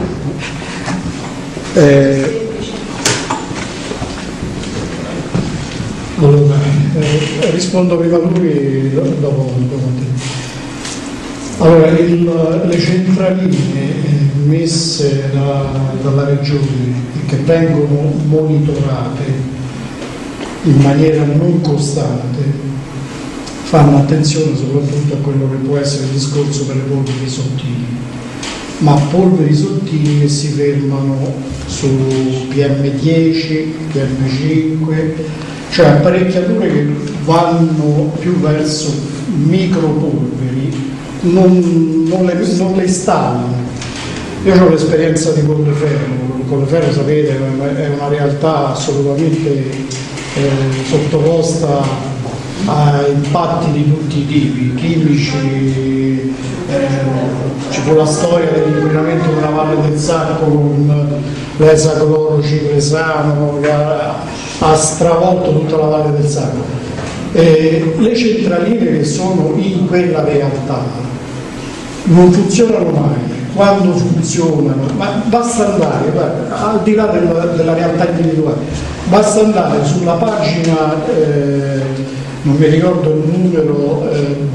Allora, rispondo prima a lui, dopo te. Allora, le centraline messe dalla regione che vengono monitorate in maniera non costante fanno attenzione soprattutto a quello che può essere il discorso per le polveri sottili, ma polveri sottili che si fermano su PM10, PM5, cioè apparecchiature che vanno più verso micropolveri, non le installano. Io ho l'esperienza di Colleferro sapete è una realtà assolutamente sottoposta a impatti di tutti i tipi, chimici, ci fu la storia dell'inquinamento della Valle del Sacco con l'esaclorociclesano che ha stravolto tutta la Valle del Sacco. Le centraline che sono in quella realtà non funzionano mai. Quando funzionano, ma basta andare, guarda, al di là della realtà individuale, basta andare sulla pagina, non mi ricordo il numero,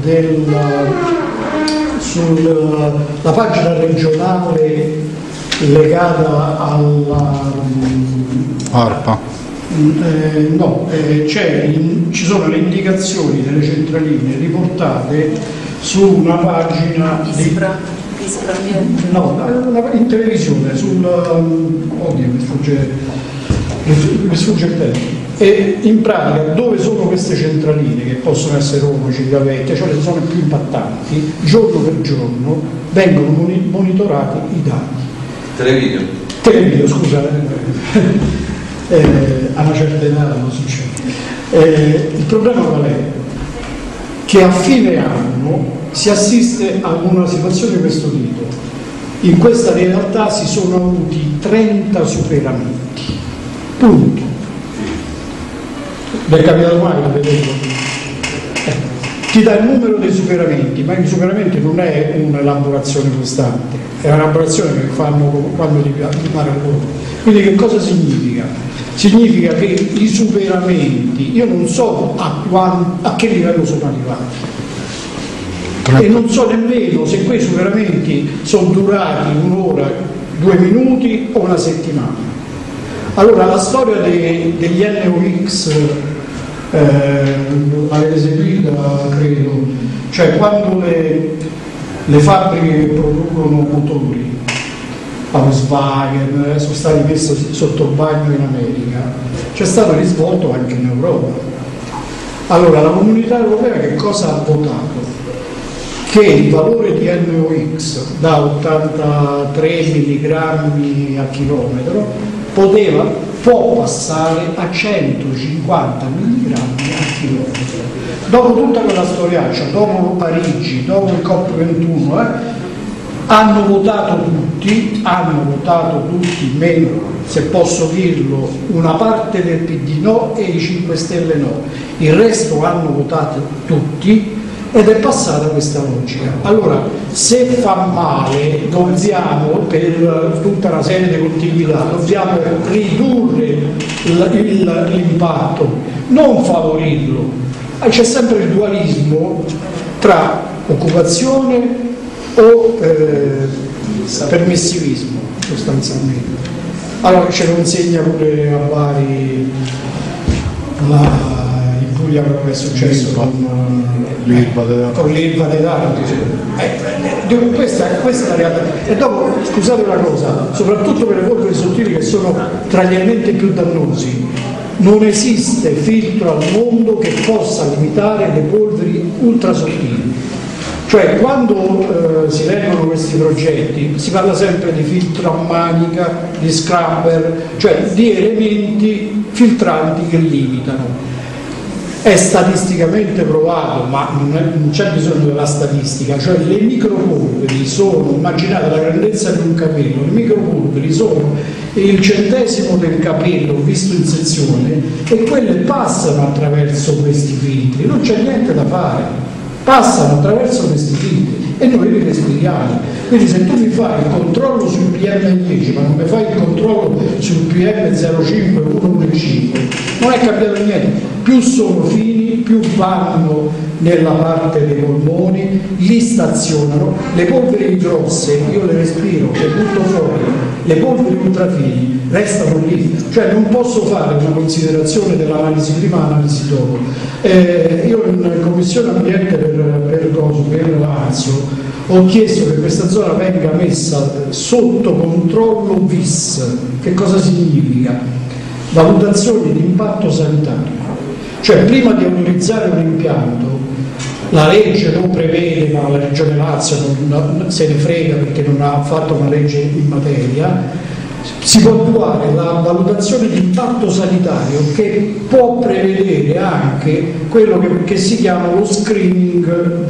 sulla pagina regionale legata alla ARPA. No, ci sono le indicazioni delle centraline riportate su una pagina di in televisione oddio mi sfugge il tempo, e in pratica dove sono queste centraline che possono essere Roma, Civitavecchia, cioè le zone più impattanti, giorno per giorno vengono monitorati i dati. Televideo, scusa, a una certa età non succede. Il problema qual è? Che a fine anno si assiste a una situazione di questo tipo. In questa realtà si sono avuti 30 superamenti. Punto. Vi è capitato mai di vederlo? Ti dà il numero dei superamenti, ma i superamenti non è un'elaborazione costante, è un'elaborazione che fanno quando ti pare loro. Quindi che cosa significa? Significa che i superamenti, io non so a che livello sono arrivati e non so nemmeno se quei superamenti sono durati un'ora, 2 minuti o una settimana. Allora, la storia degli NOx l'avete seguita, credo, cioè quando le fabbriche producono motori, la Volkswagen, sono stati messi sotto bagno in America, c'è stato risvolto anche in Europa. Allora, la Comunità Europea che cosa ha votato? Che il valore di NOx da 83 mg a chilometro può passare a 150 mg a chilometro. Dopo tutta quella storiaccia, dopo Parigi, dopo il COP21, hanno votato tutti, meno, se posso dirlo, una parte del PD no e i 5 Stelle no. Il resto hanno votato tutti ed è passata questa logica. Allora, se fa male, dobbiamo, per tutta una serie di contiguità, dobbiamo ridurre l'impatto, non favorirlo. C'è sempre il dualismo tra occupazione o permissivismo, sostanzialmente. Allora ce lo insegna pure a Bari in Puglia quello che è successo con l'Ilva dei Tardi. Questa è la realtà. E dopo, scusate una cosa, soprattutto per le polveri sottili che sono tra gli elementi più dannosi, non esiste filtro al mondo che possa limitare le polveri ultrasottili. Cioè, quando si leggono questi progetti si parla sempre di filtro a manica, di scrubber, cioè di elementi filtranti che limitano. È statisticamente provato, ma non c'è bisogno della statistica, cioè le micropolveri sono, immaginate la grandezza di un capello, le micropolveri sono il centesimo del capello visto in sezione e quelle passano attraverso questi filtri, non c'è niente da fare, passano attraverso questi filtri e noi li respiriamo. Quindi se tu mi fai il controllo sul PM10 ma non mi fai il controllo sul PM05 o 115 non è cambiato niente. Più sono fini, più vanno nella parte dei polmoni, li stazionano, le polveri grosse io le respiro, le butto fuori, le polveri ultrafini restano lì, cioè non posso fare una considerazione dell'analisi prima, analisi dopo. Io in Commissione Ambiente per l'Anzio ho chiesto che questa zona venga messa sotto controllo VIS. Che cosa significa? Valutazioni di impatto sanitario. Cioè prima di autorizzare un impianto, la legge non prevede, ma la Regione Lazio non se ne frega perché non ha fatto una legge in materia, si può attuare la valutazione di impatto sanitario che può prevedere anche quello che si chiama lo screening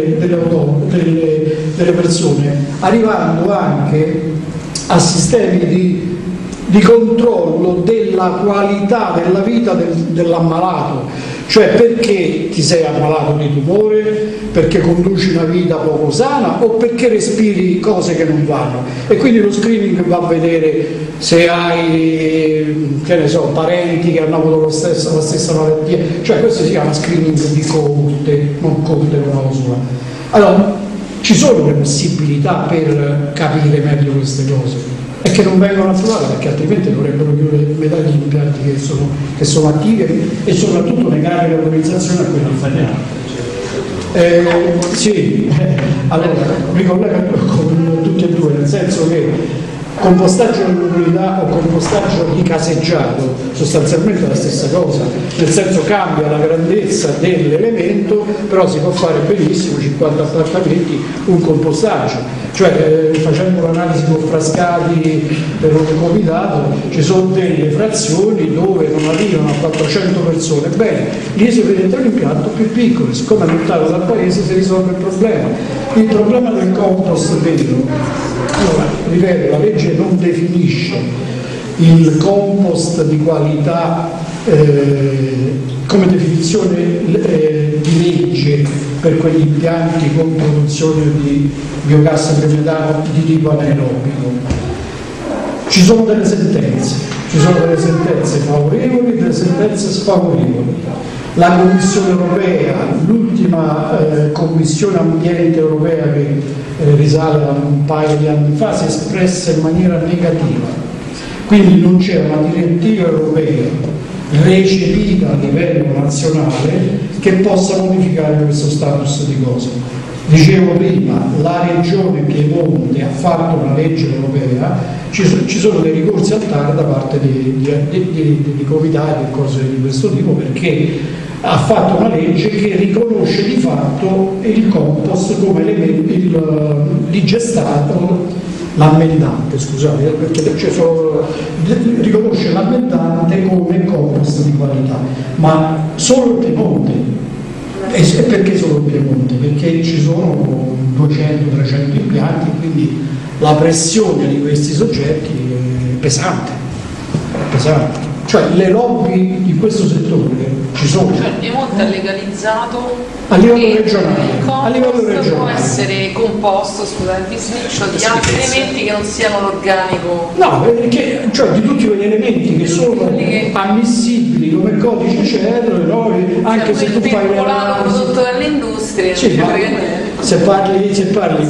delle persone, arrivando anche a sistemi di controllo della qualità della vita dell'ammalato, cioè perché ti sei ammalato di tumore, perché conduci una vita poco sana o perché respiri cose che non vanno. E quindi lo screening va a vedere se hai, che ne so, parenti che hanno avuto la stessa malattia, cioè questo si chiama screening di coorte, non coorte una cosa. Allora, ci sono le possibilità per capire meglio queste cose e che non vengono attuate perché altrimenti dovrebbero chiudere metà degli impianti che sono attivi e soprattutto negare l'autorizzazione a quelli falliati. Sì, allora mi collego con tutti e due, nel senso che compostaggio di comunità o compostaggio di caseggiato sostanzialmente è la stessa cosa, nel senso cambia la grandezza dell'elemento, però si può fare benissimo 50 appartamenti un compostaggio, cioè facendo l'analisi con frascati per un comitato ci sono delle frazioni dove non arrivano a 400 persone, bene, lì si vede dentro l'impianto più piccolo, siccome è lontano dal paese si risolve il problema del compost vero. Allora, ripeto, la legge non definisce il compost di qualità come definizione di legge per quegli impianti con produzione di biogas premetano di tipo anaerobico. Ci sono delle sentenze favorevoli e delle sentenze sfavorevoli. La Commissione europea, l'ultima Commissione Ambiente europea che risale a un paio di anni fa, si è espressa in maniera negativa. quindi non c'è una direttiva europea recepita a livello nazionale che possa modificare questo status di cose. Dicevo prima, la regione Piemonte ha fatto una legge europea, ci sono dei ricorsi al TAR da parte di comitati e cose di questo tipo, perché ha fatto una legge che riconosce di fatto il compost come l'ammendante, scusate, perché riconosce l'ammendante come compost di qualità, ma solo il Piemonte. E perché solo il Piemonte? Perché ci sono 200-300 impianti, quindi la pressione di questi soggetti è pesante, cioè le lobby di questo settore ci sono. Cioè il Piemonte è legalizzato a livello regionale, può essere composto, scusa, il bisliccio di altri elementi che non siano l'organico. No, perché cioè di tutti quegli elementi che sono ammissibili come codice CER, no? Anche se tu fai prodotto dalle industrie, sì, se parli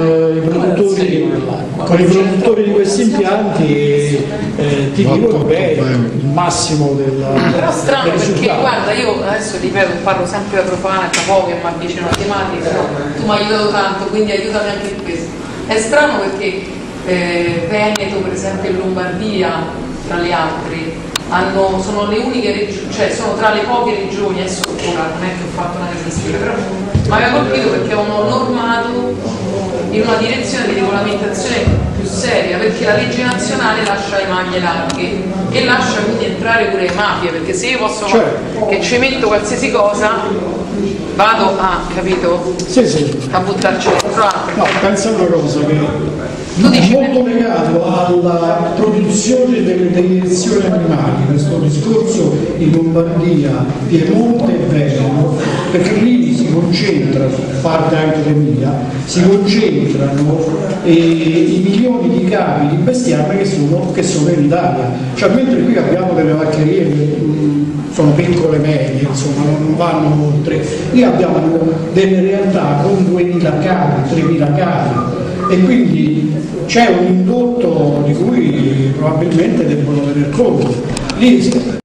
con i produttori di questi impianti ti dicono il massimo però strano perché guarda, io adesso ripeto, parlo sempre da profana, capo che mi avvicino alla tematica, però tu mi hai aiutato tanto, quindi aiutami anche in questo. È strano perché Veneto, per esempio, e Lombardia, tra le altre, sono le uniche regioni, cioè sono tra le poche regioni, adesso ora non è che ho fatto una casistica, però mi aveva colpito perché avevano normato in una direzione di regolamentazione più seria, perché la legge nazionale lascia le maglie larghe e lascia quindi entrare pure le mafie, perché se io posso che ci metto qualsiasi cosa vado a, capito? Sì. A buttarci dentro altro. No, pensa una cosa che è molto legato alla produzione delle iniezioni animali, questo discorso in Lombardia, Piemonte e Veneto, perché lì si concentra, parte anche l'Emilia, si concentrano i milioni di capi di bestiame che sono in Italia. Cioè, mentre qui abbiamo delle vaccherie che sono piccole medie, insomma non vanno oltre, lì abbiamo delle realtà con 2.000 capi, 3.000 capi, e quindi c'è un indotto di cui probabilmente debbono tener conto. Lì